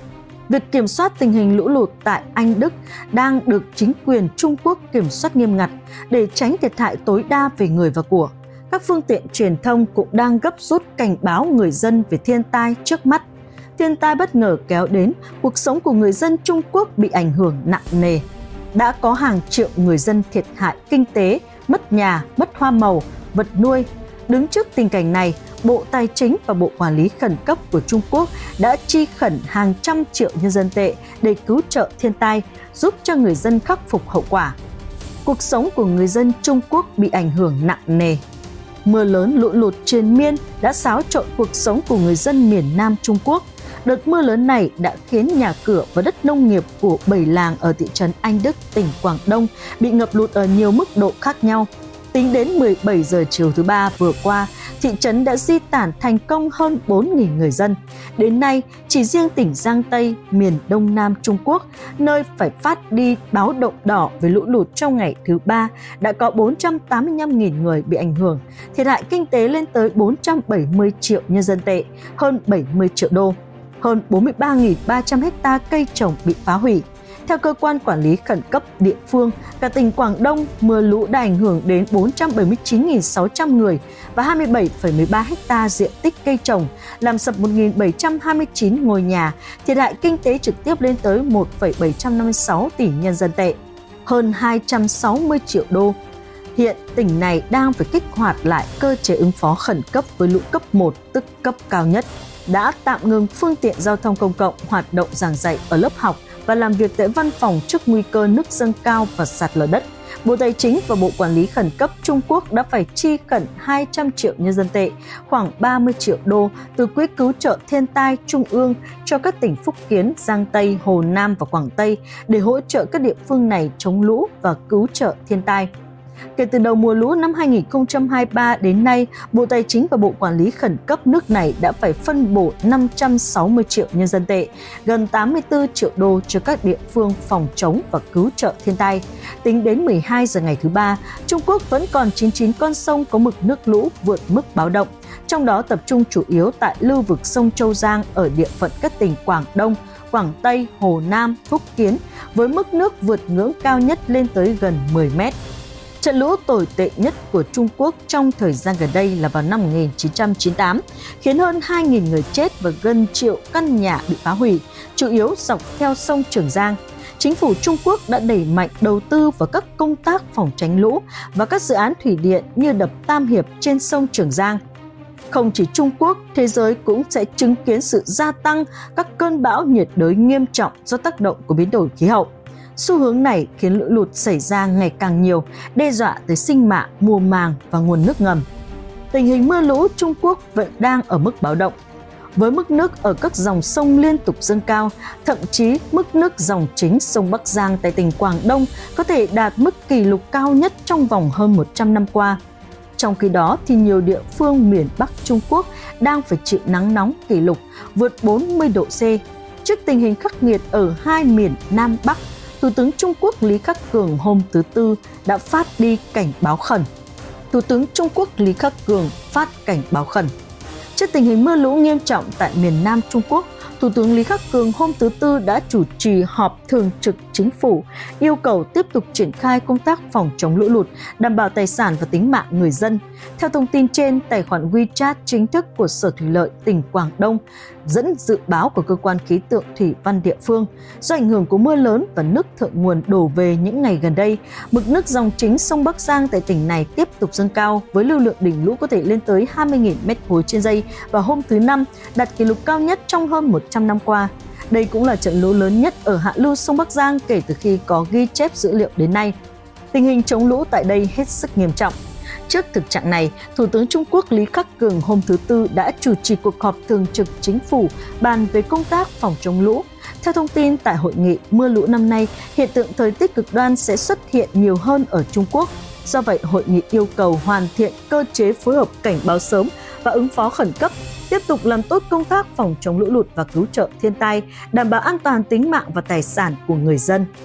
Việc kiểm soát tình hình lũ lụt tại Anh, Đức đang được chính quyền Trung Quốc kiểm soát nghiêm ngặt để tránh thiệt hại tối đa về người và của. Các phương tiện truyền thông cũng đang gấp rút cảnh báo người dân về thiên tai trước mắt. Thiên tai bất ngờ kéo đến, cuộc sống của người dân Trung Quốc bị ảnh hưởng nặng nề. Đã có hàng triệu người dân thiệt hại kinh tế, mất nhà, mất hoa màu, vật nuôi. Đứng trước tình cảnh này, Bộ Tài chính và Bộ Quản lý Khẩn cấp của Trung Quốc đã chi khẩn hàng trăm triệu nhân dân tệ để cứu trợ thiên tai, giúp cho người dân khắc phục hậu quả. Cuộc sống của người dân Trung Quốc bị ảnh hưởng nặng nề. Mưa lớn lũ lụt triền miên đã xáo trộn cuộc sống của người dân miền Nam Trung Quốc. Đợt mưa lớn này đã khiến nhà cửa và đất nông nghiệp của bảy làng ở thị trấn Anh Đức, tỉnh Quảng Đông bị ngập lụt ở nhiều mức độ khác nhau. Tính đến mười bảy giờ chiều thứ Ba vừa qua, thị trấn đã di tản thành công hơn bốn nghìn người dân. Đến nay, chỉ riêng tỉnh Giang Tây, miền Đông Nam Trung Quốc, nơi phải phát đi báo động đỏ về lũ lụt trong ngày thứ Ba, đã có bốn trăm tám mươi lăm nghìn người bị ảnh hưởng, thiệt hại kinh tế lên tới bốn trăm bảy mươi triệu nhân dân tệ, hơn bảy mươi triệu đô. Hơn bốn mươi ba nghìn ba trăm ha cây trồng bị phá hủy. Theo cơ quan quản lý khẩn cấp địa phương, cả tỉnh Quảng Đông, mưa lũ đã ảnh hưởng đến bốn trăm bảy mươi chín nghìn sáu trăm người và hai mươi bảy phẩy mười ba ha diện tích cây trồng, làm sập một nghìn bảy trăm hai mươi chín ngôi nhà, thiệt hại kinh tế trực tiếp lên tới một phẩy bảy trăm năm mươi sáu tỷ nhân dân tệ, hơn hai trăm sáu mươi triệu đô. Hiện tỉnh này đang phải kích hoạt lại cơ chế ứng phó khẩn cấp với lũ cấp một, tức cấp cao nhất, đã tạm ngừng phương tiện giao thông công cộng hoạt động giảng dạy ở lớp học và làm việc tại văn phòng trước nguy cơ nước dâng cao và sạt lở đất. Bộ Tài chính và Bộ Quản lý Khẩn cấp Trung Quốc đã phải chi khẩn hai trăm triệu nhân dân tệ, khoảng ba mươi triệu đô từ Quỹ cứu trợ thiên tai Trung ương cho các tỉnh Phúc Kiến, Giang Tây, Hồ Nam và Quảng Tây để hỗ trợ các địa phương này chống lũ và cứu trợ thiên tai. Kể từ đầu mùa lũ năm hai nghìn không trăm hai mươi ba đến nay, Bộ Tài chính và Bộ Quản lý Khẩn cấp nước này đã phải phân bổ năm trăm sáu mươi triệu nhân dân tệ, gần tám mươi tư triệu đô cho các địa phương phòng chống và cứu trợ thiên tai. Tính đến mười hai giờ ngày thứ Ba, Trung Quốc vẫn còn chín mươi chín con sông có mực nước lũ vượt mức báo động, trong đó tập trung chủ yếu tại lưu vực sông Châu Giang ở địa phận các tỉnh Quảng Đông, Quảng Tây, Hồ Nam, Phúc Kiến, với mức nước vượt ngưỡng cao nhất lên tới gần mười mét. Trận lũ tồi tệ nhất của Trung Quốc trong thời gian gần đây là vào năm một nghìn chín trăm chín mươi tám, khiến hơn hai nghìn người chết và gần triệu căn nhà bị phá hủy, chủ yếu dọc theo sông Trường Giang. Chính phủ Trung Quốc đã đẩy mạnh đầu tư vào các công tác phòng tránh lũ và các dự án thủy điện như đập Tam Hiệp trên sông Trường Giang. Không chỉ Trung Quốc, thế giới cũng sẽ chứng kiến sự gia tăng các cơn bão nhiệt đới nghiêm trọng do tác động của biến đổi khí hậu. Xu hướng này khiến lũ lụt xảy ra ngày càng nhiều, đe dọa tới sinh mạng, mùa màng và nguồn nước ngầm. Tình hình mưa lũ Trung Quốc vẫn đang ở mức báo động, với mức nước ở các dòng sông liên tục dâng cao, thậm chí mức nước dòng chính sông Bắc Giang tại tỉnh Quảng Đông có thể đạt mức kỷ lục cao nhất trong vòng hơn một trăm năm qua. Trong khi đó, thì nhiều địa phương miền Bắc Trung Quốc đang phải chịu nắng nóng kỷ lục vượt bốn mươi độ C. Trước tình hình khắc nghiệt ở hai miền Nam Bắc, Thủ tướng Trung Quốc Lý Khắc Cường hôm thứ Tư đã phát đi cảnh báo khẩn. Thủ tướng Trung Quốc Lý Khắc Cường phát cảnh báo khẩn. Trước tình hình mưa lũ nghiêm trọng tại miền Nam Trung Quốc, Thủ tướng Lý Khắc Cường hôm thứ Tư đã chủ trì họp thường trực chính phủ, yêu cầu tiếp tục triển khai công tác phòng chống lũ lụt, đảm bảo tài sản và tính mạng người dân. Theo thông tin trên, tài khoản WeChat chính thức của Sở Thủy lợi tỉnh Quảng Đông dẫn dự báo của cơ quan khí tượng thủy văn địa phương. Do ảnh hưởng của mưa lớn và nước thượng nguồn đổ về những ngày gần đây, mực nước dòng chính sông Bắc Giang tại tỉnh này tiếp tục dâng cao với lưu lượng đỉnh lũ có thể lên tới hai mươi nghìn mét khối trên giây vào hôm thứ Năm, đạt kỷ lục cao nhất trong hơn một trăm năm qua. Đây cũng là trận lũ lớn nhất ở hạ lưu sông Bắc Giang kể từ khi có ghi chép dữ liệu đến nay. Tình hình chống lũ tại đây hết sức nghiêm trọng. Trước thực trạng này, Thủ tướng Trung Quốc Lý Khắc Cường hôm thứ Tư đã chủ trì cuộc họp thường trực chính phủ bàn về công tác phòng chống lũ. Theo thông tin tại hội nghị, mưa lũ năm nay, hiện tượng thời tiết cực đoan sẽ xuất hiện nhiều hơn ở Trung Quốc. Do vậy, hội nghị yêu cầu hoàn thiện cơ chế phối hợp cảnh báo sớm và ứng phó khẩn cấp, tiếp tục làm tốt công tác phòng chống lũ lụt và cứu trợ thiên tai, đảm bảo an toàn tính mạng và tài sản của người dân.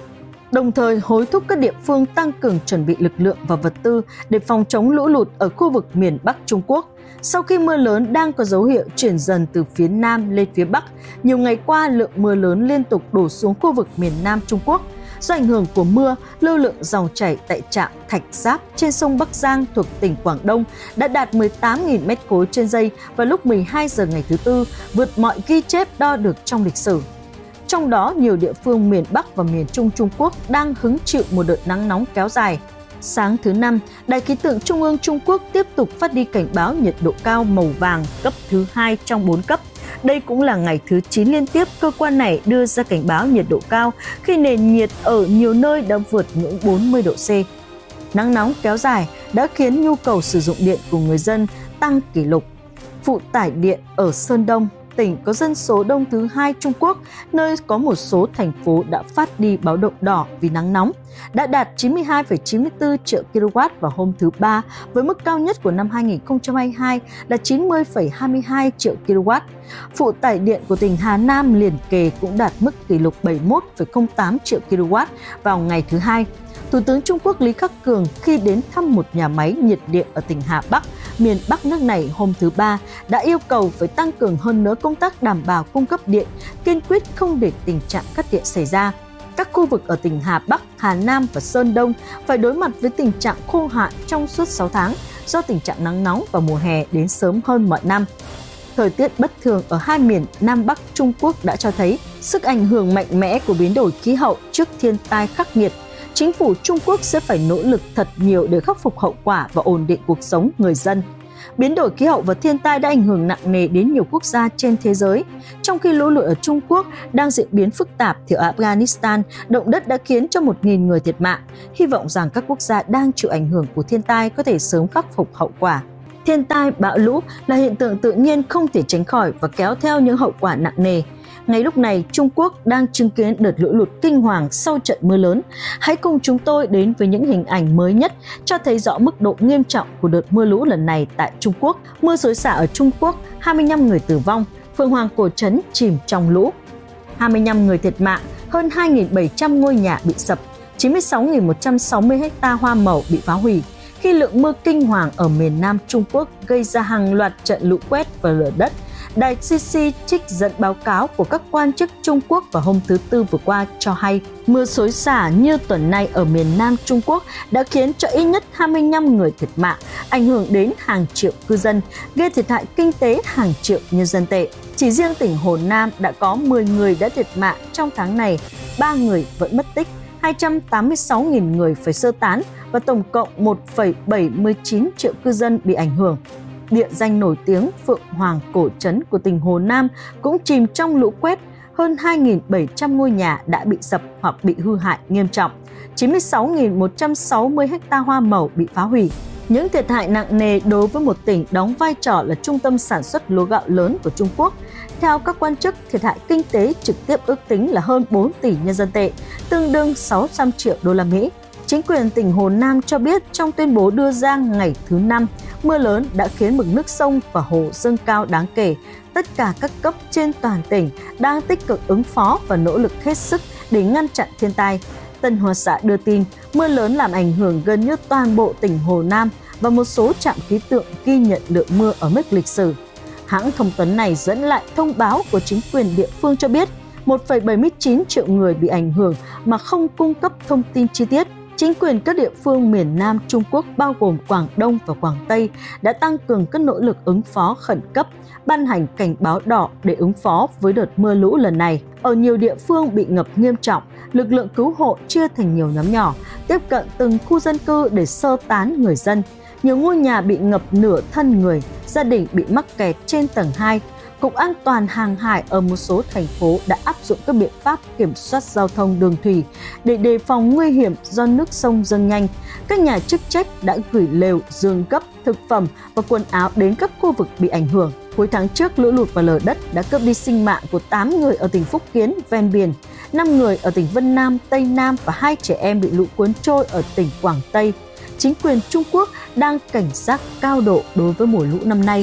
đồng thời hối thúc các địa phương tăng cường chuẩn bị lực lượng và vật tư để phòng chống lũ lụt ở khu vực miền Bắc Trung Quốc. Sau khi mưa lớn đang có dấu hiệu chuyển dần từ phía Nam lên phía Bắc, nhiều ngày qua lượng mưa lớn liên tục đổ xuống khu vực miền Nam Trung Quốc. Do ảnh hưởng của mưa, lưu lượng dòng chảy tại trạm Thạch Giáp trên sông Bắc Giang thuộc tỉnh Quảng Đông đã đạt mười tám nghìn mét khối trên giây vào lúc mười hai giờ ngày thứ Tư, vượt mọi ghi chép đo được trong lịch sử. Trong đó, nhiều địa phương miền Bắc và miền Trung Trung Quốc đang hứng chịu một đợt nắng nóng kéo dài. Sáng thứ Năm, Đài khí tượng Trung ương Trung Quốc tiếp tục phát đi cảnh báo nhiệt độ cao màu vàng cấp thứ hai trong bốn cấp. Đây cũng là ngày thứ chín liên tiếp cơ quan này đưa ra cảnh báo nhiệt độ cao khi nền nhiệt ở nhiều nơi đã vượt ngưỡng bốn mươi độ C. Nắng nóng kéo dài đã khiến nhu cầu sử dụng điện của người dân tăng kỷ lục. Phụ tải điện ở Sơn Đông, tỉnh có dân số đông thứ hai Trung Quốc, nơi có một số thành phố đã phát đi báo động đỏ vì nắng nóng, đã đạt chín mươi hai phẩy chín mươi tư triệu ki lô oát vào hôm thứ Ba, với mức cao nhất của năm hai nghìn không trăm hai mươi hai là chín mươi phẩy hai mươi hai triệu ki lô oát. Phụ tải điện của tỉnh Hà Nam liền kề cũng đạt mức kỷ lục bảy mươi mốt phẩy không tám triệu ki lô oát vào ngày thứ Hai. Thủ tướng Trung Quốc Lý Khắc Cường khi đến thăm một nhà máy nhiệt điện ở tỉnh Hà Bắc, miền Bắc nước này hôm thứ Ba đã yêu cầu phải tăng cường hơn nữa công tác đảm bảo cung cấp điện, kiên quyết không để tình trạng cắt điện xảy ra. Các khu vực ở tỉnh Hà Bắc, Hà Nam và Sơn Đông phải đối mặt với tình trạng khô hạn trong suốt sáu tháng do tình trạng nắng nóng vào mùa hè đến sớm hơn mọi năm. Thời tiết bất thường ở hai miền Nam Bắc Trung Quốc đã cho thấy sức ảnh hưởng mạnh mẽ của biến đổi khí hậu trước thiên tai khắc nghiệt. Chính phủ Trung Quốc sẽ phải nỗ lực thật nhiều để khắc phục hậu quả và ổn định cuộc sống người dân. Biến đổi khí hậu và thiên tai đã ảnh hưởng nặng nề đến nhiều quốc gia trên thế giới. Trong khi lũ lụt ở Trung Quốc đang diễn biến phức tạp thì ở Afghanistan, động đất đã khiến cho một nghìn người thiệt mạng. Hy vọng rằng các quốc gia đang chịu ảnh hưởng của thiên tai có thể sớm khắc phục hậu quả. Thiên tai, bão lũ là hiện tượng tự nhiên không thể tránh khỏi và kéo theo những hậu quả nặng nề. Ngay lúc này, Trung Quốc đang chứng kiến đợt lũ lụt kinh hoàng sau trận mưa lớn. Hãy cùng chúng tôi đến với những hình ảnh mới nhất cho thấy rõ mức độ nghiêm trọng của đợt mưa lũ lần này tại Trung Quốc. Mưa xối xả ở Trung Quốc, hai mươi lăm người tử vong, phường Hoàng Cổ Trấn chìm trong lũ. hai mươi lăm người thiệt mạng, hơn hai nghìn bảy trăm ngôi nhà bị sập, chín mươi sáu nghìn một trăm sáu mươi ha hoa màu bị phá hủy. Khi lượng mưa kinh hoàng ở miền Nam Trung Quốc gây ra hàng loạt trận lũ quét và lở đất, Đài xê xê trích dẫn báo cáo của các quan chức Trung Quốc vào hôm thứ Tư vừa qua cho hay mưa xối xả như tuần này ở miền Nam Trung Quốc đã khiến cho ít nhất hai mươi lăm người thiệt mạng, ảnh hưởng đến hàng triệu cư dân, gây thiệt hại kinh tế hàng triệu nhân dân tệ. Chỉ riêng tỉnh Hồ Nam đã có mười người đã thiệt mạng trong tháng này, ba người vẫn mất tích, hai trăm tám mươi sáu nghìn người phải sơ tán và tổng cộng một phẩy bảy mươi chín triệu cư dân bị ảnh hưởng. Địa danh nổi tiếng Phượng Hoàng Cổ Trấn của tỉnh Hồ Nam cũng chìm trong lũ quét, hơn hai nghìn bảy trăm ngôi nhà đã bị sập hoặc bị hư hại nghiêm trọng, chín mươi sáu nghìn một trăm sáu mươi ha hoa màu bị phá hủy. Những thiệt hại nặng nề đối với một tỉnh đóng vai trò là trung tâm sản xuất lúa gạo lớn của Trung Quốc. Theo các quan chức, thiệt hại kinh tế trực tiếp ước tính là hơn bốn tỷ nhân dân tệ, tương đương sáu trăm triệu đô la Mỹ. Chính quyền tỉnh Hồ Nam cho biết trong tuyên bố đưa ra ngày thứ Năm, mưa lớn đã khiến mực nước sông và hồ dâng cao đáng kể. Tất cả các cấp trên toàn tỉnh đang tích cực ứng phó và nỗ lực hết sức để ngăn chặn thiên tai. Tân Hoa Xã đưa tin, mưa lớn làm ảnh hưởng gần như toàn bộ tỉnh Hồ Nam và một số trạm khí tượng ghi nhận lượng mưa ở mức lịch sử. Hãng thông tấn này dẫn lại thông báo của chính quyền địa phương cho biết một phẩy bảy mươi chín triệu người bị ảnh hưởng mà không cung cấp thông tin chi tiết. Chính quyền các địa phương miền Nam Trung Quốc bao gồm Quảng Đông và Quảng Tây đã tăng cường các nỗ lực ứng phó khẩn cấp, ban hành cảnh báo đỏ để ứng phó với đợt mưa lũ lần này. Ở nhiều địa phương bị ngập nghiêm trọng, lực lượng cứu hộ chia thành nhiều nhóm nhỏ, tiếp cận từng khu dân cư để sơ tán người dân. Nhiều ngôi nhà bị ngập nửa thân người, gia đình bị mắc kẹt trên tầng hai. Cục An toàn Hàng hải ở một số thành phố đã áp dụng các biện pháp kiểm soát giao thông đường thủy để đề phòng nguy hiểm do nước sông dâng nhanh. Các nhà chức trách đã gửi lều, giường gấp, thực phẩm và quần áo đến các khu vực bị ảnh hưởng. Cuối tháng trước, lũ lụt và lở đất đã cướp đi sinh mạng của tám người ở tỉnh Phúc Kiến ven biển, năm người ở tỉnh Vân Nam, Tây Nam và hai trẻ em bị lũ cuốn trôi ở tỉnh Quảng Tây. Chính quyền Trung Quốc đang cảnh giác cao độ đối với mùa lũ năm nay, bắt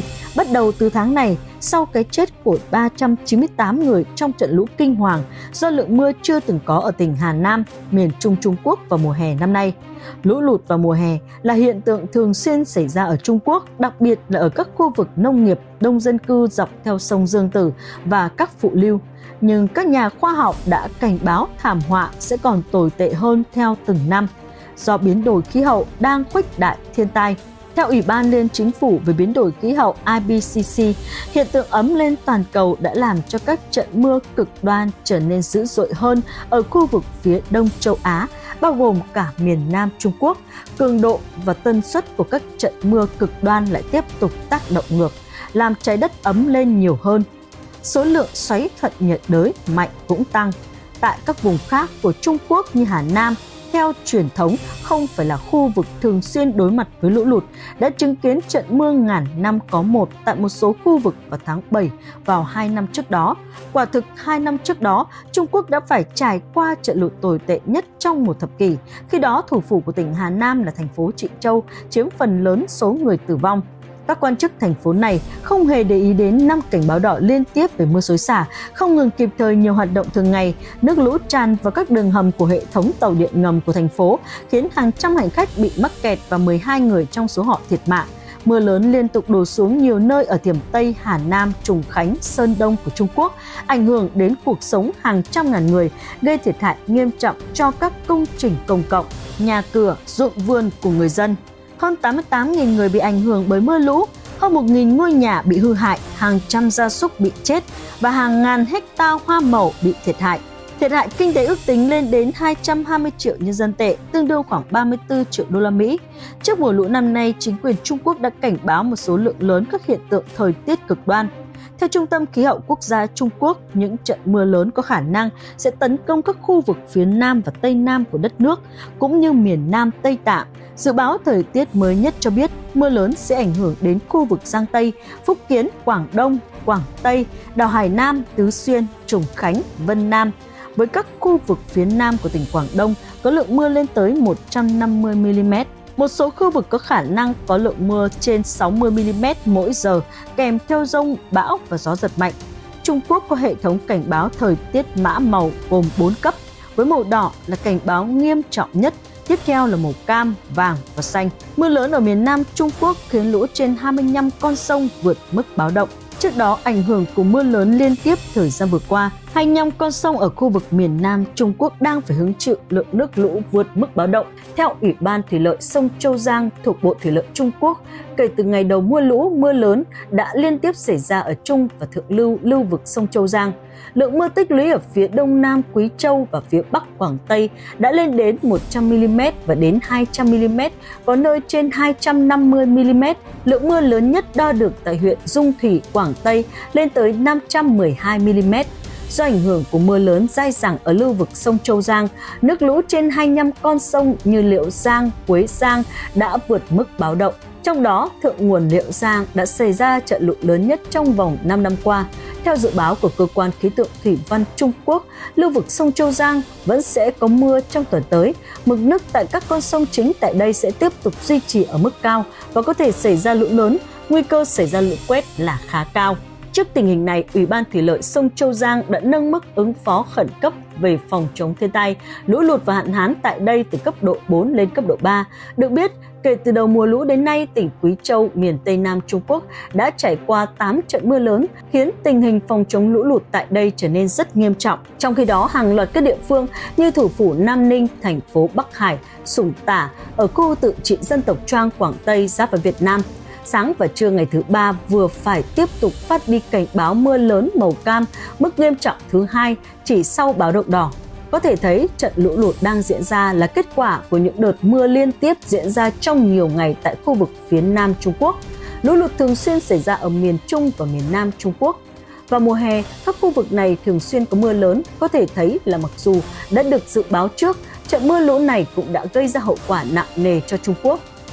Bắt đầu từ tháng này, sau cái chết của ba trăm chín mươi tám người trong trận lũ kinh hoàng do lượng mưa chưa từng có ở tỉnh Hà Nam, miền Trung Trung Quốc vào mùa hè năm nay. Lũ lụt vào mùa hè là hiện tượng thường xuyên xảy ra ở Trung Quốc, đặc biệt là ở các khu vực nông nghiệp, đông dân cư dọc theo sông Dương Tử và các phụ lưu. Nhưng các nhà khoa học đã cảnh báo thảm họa sẽ còn tồi tệ hơn theo từng năm, do biến đổi khí hậu đang khuếch đại thiên tai. Theo Ủy ban Liên Chính phủ về biến đổi khí hậu I P C C, hiện tượng ấm lên toàn cầu đã làm cho các trận mưa cực đoan trở nên dữ dội hơn ở khu vực phía Đông châu Á, bao gồm cả miền Nam Trung Quốc. Cường độ và tần suất của các trận mưa cực đoan lại tiếp tục tác động ngược, làm trái đất ấm lên nhiều hơn. Số lượng xoáy thuận nhiệt đới mạnh cũng tăng. Tại các vùng khác của Trung Quốc như Hà Nam, theo truyền thống không phải là khu vực thường xuyên đối mặt với lũ lụt, đã chứng kiến trận mưa ngàn năm có một tại một số khu vực vào tháng bảy vào hai năm trước đó. Quả thực hai năm trước đó, Trung Quốc đã phải trải qua trận lụt tồi tệ nhất trong một thập kỷ. Khi đó, thủ phủ của tỉnh Hà Nam là thành phố Trịnh Châu chiếm phần lớn số người tử vong. Các quan chức thành phố này không hề để ý đến năm cảnh báo đỏ liên tiếp về mưa xối xả, không ngừng kịp thời nhiều hoạt động thường ngày. Nước lũ tràn vào các đường hầm của hệ thống tàu điện ngầm của thành phố, khiến hàng trăm hành khách bị mắc kẹt và mười hai người trong số họ thiệt mạng. Mưa lớn liên tục đổ xuống nhiều nơi ở Thiểm Tây, Hà Nam, Trùng Khánh, Sơn Đông của Trung Quốc, ảnh hưởng đến cuộc sống hàng trăm ngàn người, gây thiệt hại nghiêm trọng cho các công trình công cộng, nhà cửa, ruộng vườn của người dân. Hơn tám mươi tám nghìn người bị ảnh hưởng bởi mưa lũ, hơn một nghìn ngôi nhà bị hư hại, hàng trăm gia súc bị chết và hàng ngàn hecta hoa màu bị thiệt hại. Thiệt hại kinh tế ước tính lên đến hai trăm hai mươi triệu nhân dân tệ, tương đương khoảng ba mươi tư triệu đô la Mỹ. Trước mùa lũ năm nay, chính quyền Trung Quốc đã cảnh báo một số lượng lớn các hiện tượng thời tiết cực đoan. Theo Trung tâm Khí hậu Quốc gia Trung Quốc, những trận mưa lớn có khả năng sẽ tấn công các khu vực phía Nam và Tây Nam của đất nước, cũng như miền Nam Tây Tạng. Dự báo thời tiết mới nhất cho biết mưa lớn sẽ ảnh hưởng đến khu vực Giang Tây, Phúc Kiến, Quảng Đông, Quảng Tây, đảo Hải Nam, Tứ Xuyên, Trùng Khánh, Vân Nam. Với các khu vực phía Nam của tỉnh Quảng Đông có lượng mưa lên tới một trăm năm mươi mi li mét. Một số khu vực có khả năng có lượng mưa trên sáu mươi mi li mét mỗi giờ, kèm theo dông, bão và gió giật mạnh. Trung Quốc có hệ thống cảnh báo thời tiết mã màu gồm bốn cấp, với màu đỏ là cảnh báo nghiêm trọng nhất, tiếp theo là màu cam, vàng và xanh. Mưa lớn ở miền Nam Trung Quốc khiến lũ trên hai mươi lăm con sông vượt mức báo động. Trước đó, ảnh hưởng của mưa lớn liên tiếp thời gian vừa qua, hai mươi lăm con sông ở khu vực miền Nam Trung Quốc đang phải hứng chịu lượng nước lũ vượt mức báo động. Theo Ủy ban Thủy lợi sông Châu Giang thuộc Bộ Thủy lợi Trung Quốc, kể từ ngày đầu mưa lũ, mưa lớn đã liên tiếp xảy ra ở Trung và Thượng lưu lưu vực sông Châu Giang. Lượng mưa tích lũy ở phía Đông Nam Quý Châu và phía Bắc Quảng Tây đã lên đến một trăm mi li mét và đến hai trăm mi li mét, có nơi trên hai trăm năm mươi mi li mét. Lượng mưa lớn nhất đo được tại huyện Dung Thủy, Quảng Tây lên tới năm trăm mười hai mi li mét. Do ảnh hưởng của mưa lớn dai dẳng ở lưu vực sông Châu Giang, nước lũ trên hai mươi lăm con sông như Liễu Giang, Quế Giang đã vượt mức báo động. Trong đó, thượng nguồn Liễu Giang đã xảy ra trận lụt lớn nhất trong vòng năm năm qua. Theo dự báo của Cơ quan Khí tượng Thủy văn Trung Quốc, lưu vực sông Châu Giang vẫn sẽ có mưa trong tuần tới. Mực nước tại các con sông chính tại đây sẽ tiếp tục duy trì ở mức cao và có thể xảy ra lũ lớn, nguy cơ xảy ra lũ quét là khá cao. Trước tình hình này, Ủy ban Thủy lợi sông Châu Giang đã nâng mức ứng phó khẩn cấp về phòng chống thiên tai, lũ lụt và hạn hán tại đây từ cấp độ bốn lên cấp độ ba. Được biết, kể từ đầu mùa lũ đến nay, tỉnh Quý Châu, miền Tây Nam Trung Quốc đã trải qua tám trận mưa lớn, khiến tình hình phòng chống lũ lụt tại đây trở nên rất nghiêm trọng. Trong khi đó, hàng loạt các địa phương như thủ phủ Nam Ninh, thành phố Bắc Hải, Sủng Tả ở khu tự trị dân tộc Choang, Quảng Tây giáp với Việt Nam, sáng và trưa ngày thứ ba vừa phải tiếp tục phát đi cảnh báo mưa lớn màu cam, mức nghiêm trọng thứ hai chỉ sau báo động đỏ. Có thể thấy trận lũ lụt đang diễn ra là kết quả của những đợt mưa liên tiếp diễn ra trong nhiều ngày tại khu vực phía Nam Trung Quốc. Lũ lụt thường xuyên xảy ra ở miền Trung và miền Nam Trung Quốc. Vào mùa hè, các khu vực này thường xuyên có mưa lớn, có thể thấy là mặc dù đã được dự báo trước, trận mưa lũ này cũng đã gây ra hậu quả nặng nề cho Trung Quốc.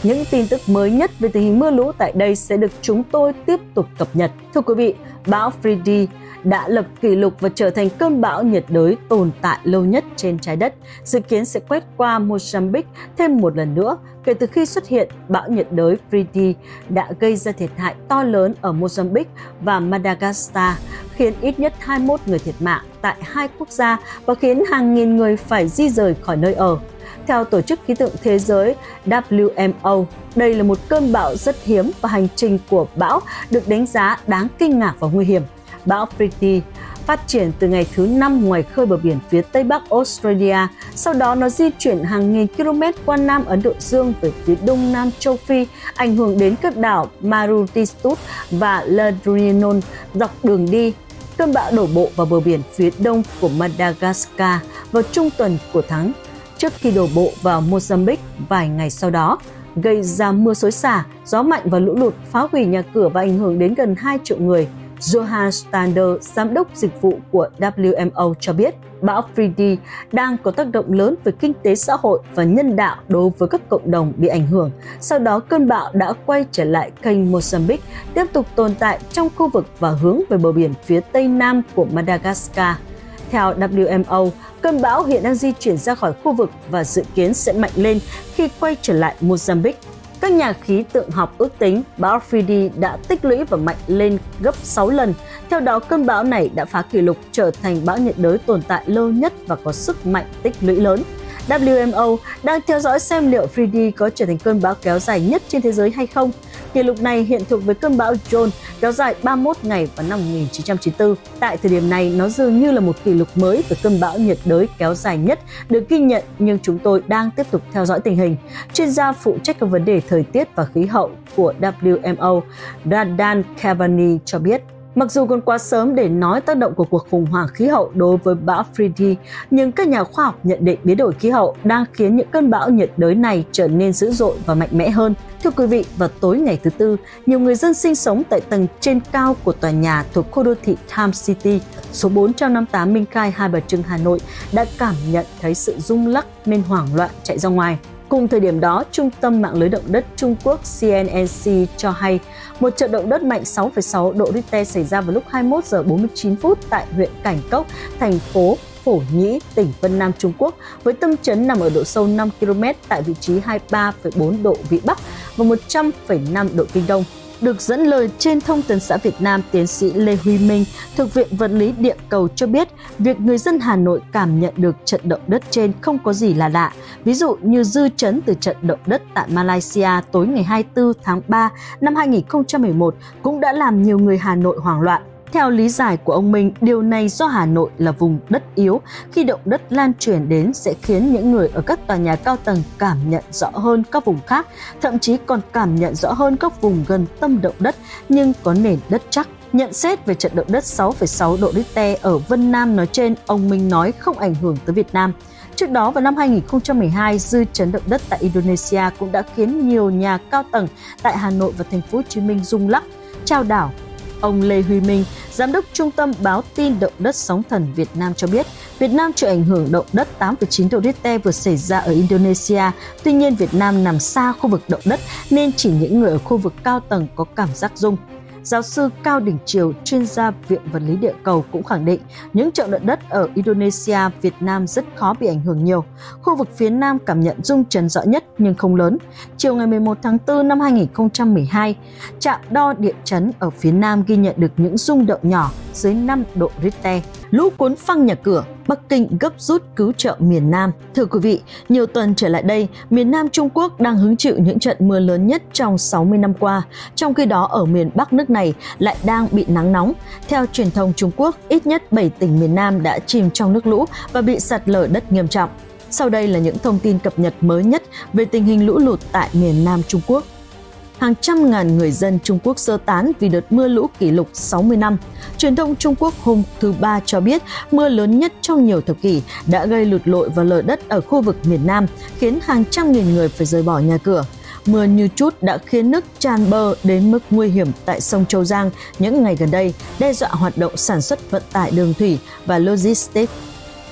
Những tin tức mới nhất về tình hình mưa lũ tại đây sẽ được chúng tôi tiếp tục cập nhật. Thưa quý vị, bão Freddy đã lập kỷ lục và trở thành cơn bão nhiệt đới tồn tại lâu nhất trên trái đất. Dự kiến sẽ quét qua Mozambique thêm một lần nữa. Kể từ khi xuất hiện, bão nhiệt đới Freddy đã gây ra thiệt hại to lớn ở Mozambique và Madagascar, khiến ít nhất hai mươi mốt người thiệt mạng tại hai quốc gia và khiến hàng nghìn người phải di rời khỏi nơi ở. Theo Tổ chức Khí tượng Thế giới W M O, đây là một cơn bão rất hiếm và hành trình của bão được đánh giá đáng kinh ngạc và nguy hiểm. Bão Freddy phát triển từ ngày thứ năm ngoài khơi bờ biển phía Tây Bắc Australia, sau đó nó di chuyển hàng nghìn km qua Nam Ấn Độ Dương về phía Đông Nam châu Phi, ảnh hưởng đến các đảo Mauritius và La Réunion dọc đường đi. Cơn bão đổ bộ vào bờ biển phía đông của Madagascar vào trung tuần của tháng, trước khi đổ bộ vào Mozambique vài ngày sau đó, gây ra mưa xối xả, gió mạnh và lũ lụt, phá hủy nhà cửa và ảnh hưởng đến gần hai triệu người. Johan Stander, giám đốc dịch vụ của W M O cho biết, bão Freddy đang có tác động lớn về kinh tế xã hội và nhân đạo đối với các cộng đồng bị ảnh hưởng. Sau đó, cơn bão đã quay trở lại kênh Mozambique, tiếp tục tồn tại trong khu vực và hướng về bờ biển phía tây nam của Madagascar. Theo W M O, cơn bão hiện đang di chuyển ra khỏi khu vực và dự kiến sẽ mạnh lên khi quay trở lại Mozambique. Các nhà khí tượng học ước tính bão Freddy đã tích lũy và mạnh lên gấp sáu lần. Theo đó, cơn bão này đã phá kỷ lục trở thành bão nhiệt đới tồn tại lâu nhất và có sức mạnh tích lũy lớn. W M O đang theo dõi xem liệu Freddy có trở thành cơn bão kéo dài nhất trên thế giới hay không. Kỷ lục này hiện thuộc với cơn bão John kéo dài ba mươi mốt ngày vào năm một nghìn chín trăm chín mươi tư. Tại thời điểm này, nó dường như là một kỷ lục mới về cơn bão nhiệt đới kéo dài nhất được ghi nhận, nhưng chúng tôi đang tiếp tục theo dõi tình hình. Chuyên gia phụ trách các vấn đề thời tiết và khí hậu của W M O, Radan Cavani cho biết, mặc dù còn quá sớm để nói tác động của cuộc khủng hoảng khí hậu đối với bão Freddy, nhưng các nhà khoa học nhận định biến đổi khí hậu đang khiến những cơn bão nhiệt đới này trở nên dữ dội và mạnh mẽ hơn. Thưa quý vị, vào tối ngày thứ Tư, nhiều người dân sinh sống tại tầng trên cao của tòa nhà thuộc khu đô thị Times City, số bốn trăm năm mươi tám Minh Khai, Hai Bà Trưng, Hà Nội đã cảm nhận thấy sự rung lắc nên hoảng loạn chạy ra ngoài. Cùng thời điểm đó, Trung tâm Mạng lưới động đất Trung Quốc C N N C cho hay một trận động đất mạnh sáu phẩy sáu độ Richter xảy ra vào lúc hai mươi mốt giờ bốn mươi chín phút tại huyện Cảnh Cốc, thành phố Phổ Nhĩ, tỉnh Vân Nam, Trung Quốc, với tâm chấn nằm ở độ sâu năm ki lô mét tại vị trí hai mươi ba phẩy bốn độ Vĩ Bắc và một trăm phẩy năm độ Kinh Đông. Được dẫn lời trên Thông tấn xã Việt Nam, tiến sĩ Lê Huy Minh thuộc Viện Vật lý Địa cầu cho biết, việc người dân Hà Nội cảm nhận được trận động đất trên không có gì là lạ. Ví dụ như dư chấn từ trận động đất tại Malaysia tối ngày hai mươi tư tháng ba năm hai nghìn không trăm mười một cũng đã làm nhiều người Hà Nội hoảng loạn. Theo lý giải của ông Minh, điều này do Hà Nội là vùng đất yếu, khi động đất lan truyền đến sẽ khiến những người ở các tòa nhà cao tầng cảm nhận rõ hơn các vùng khác, thậm chí còn cảm nhận rõ hơn các vùng gần tâm động đất nhưng có nền đất chắc. Nhận xét về trận động đất sáu phẩy sáu độ Richter ở Vân Nam nói trên, ông Minh nói không ảnh hưởng tới Việt Nam. Trước đó vào năm hai nghìn không trăm mười hai, dư chấn động đất tại Indonesia cũng đã khiến nhiều nhà cao tầng tại Hà Nội và thành phố Hồ Chí Minh rung lắc, chao đảo. Ông Lê Huy Minh, Giám đốc Trung tâm Báo tin Động đất Sóng thần Việt Nam cho biết, Việt Nam chịu ảnh hưởng động đất tám phẩy chín độ Richter vừa xảy ra ở Indonesia. Tuy nhiên, Việt Nam nằm xa khu vực động đất nên chỉ những người ở khu vực cao tầng có cảm giác rung. Giáo sư Cao Đình Triều, chuyên gia Viện Vật lý Địa cầu cũng khẳng định những trận động đất ở Indonesia, Việt Nam rất khó bị ảnh hưởng nhiều. Khu vực phía Nam cảm nhận rung chấn rõ nhất nhưng không lớn. Chiều ngày mười một tháng tư năm hai nghìn không trăm mười hai, trạm đo địa chấn ở phía Nam ghi nhận được những rung động nhỏ dưới năm độ Richter. Lũ cuốn phăng nhà cửa, Bắc Kinh gấp rút cứu trợ miền Nam. Thưa quý vị, nhiều tuần trở lại đây, miền Nam Trung Quốc đang hứng chịu những trận mưa lớn nhất trong sáu mươi năm qua. Trong khi đó, ở miền Bắc nước này lại đang bị nắng nóng. Theo truyền thông Trung Quốc, ít nhất bảy tỉnh miền Nam đã chìm trong nước lũ và bị sạt lở đất nghiêm trọng. Sau đây là những thông tin cập nhật mới nhất về tình hình lũ lụt tại miền Nam Trung Quốc. Hàng trăm ngàn người dân Trung Quốc sơ tán vì đợt mưa lũ kỷ lục sáu mươi năm. Truyền thông Trung Quốc hôm thứ Ba cho biết mưa lớn nhất trong nhiều thập kỷ đã gây lụt lội và lở đất ở khu vực miền Nam, khiến hàng trăm nghìn người phải rời bỏ nhà cửa. Mưa như trút đã khiến nước tràn bờ đến mức nguy hiểm tại sông Châu Giang những ngày gần đây, đe dọa hoạt động sản xuất vận tải đường thủy và logistics.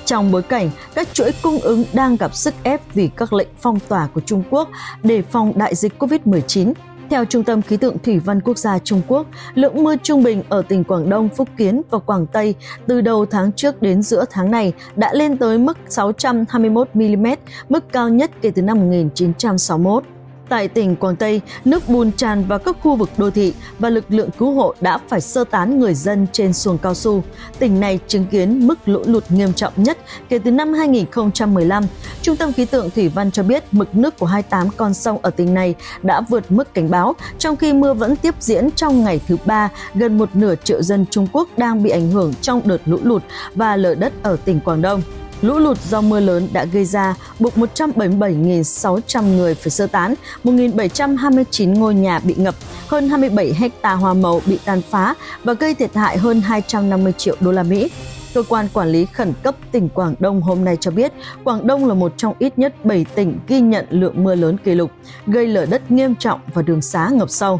Trong bối cảnh các chuỗi cung ứng đang gặp sức ép vì các lệnh phong tỏa của Trung Quốc để phòng đại dịch covid mười chín, theo Trung tâm Khí tượng Thủy văn Quốc gia Trung Quốc, lượng mưa trung bình ở tỉnh Quảng Đông, Phúc Kiến và Quảng Tây từ đầu tháng trước đến giữa tháng này đã lên tới mức sáu trăm hai mươi mốt mi-li-mét, mức cao nhất kể từ năm một nghìn chín trăm sáu mươi mốt. Tại tỉnh Quảng Tây, nước bùn tràn vào các khu vực đô thị và lực lượng cứu hộ đã phải sơ tán người dân trên xuồng cao su. Tỉnh này chứng kiến mức lũ lụt nghiêm trọng nhất kể từ năm hai nghìn không trăm mười lăm. Trung tâm Khí tượng Thủy văn cho biết mực nước của hai mươi tám con sông ở tỉnh này đã vượt mức cảnh báo, trong khi mưa vẫn tiếp diễn trong ngày thứ ba. Gần một nửa triệu dân Trung Quốc đang bị ảnh hưởng trong đợt lũ lụt và lở đất ở tỉnh Quảng Đông. Lũ lụt do mưa lớn đã gây ra buộc một trăm bảy mươi bảy nghìn sáu trăm người phải sơ tán, một nghìn bảy trăm hai mươi chín ngôi nhà bị ngập, hơn hai mươi bảy héc-ta hoa màu bị tàn phá và gây thiệt hại hơn hai trăm năm mươi triệu đô la Mỹ. Cơ quan quản lý khẩn cấp tỉnh Quảng Đông hôm nay cho biết, Quảng Đông là một trong ít nhất bảy tỉnh ghi nhận lượng mưa lớn kỷ lục, gây lở đất nghiêm trọng và đường xá ngập sâu.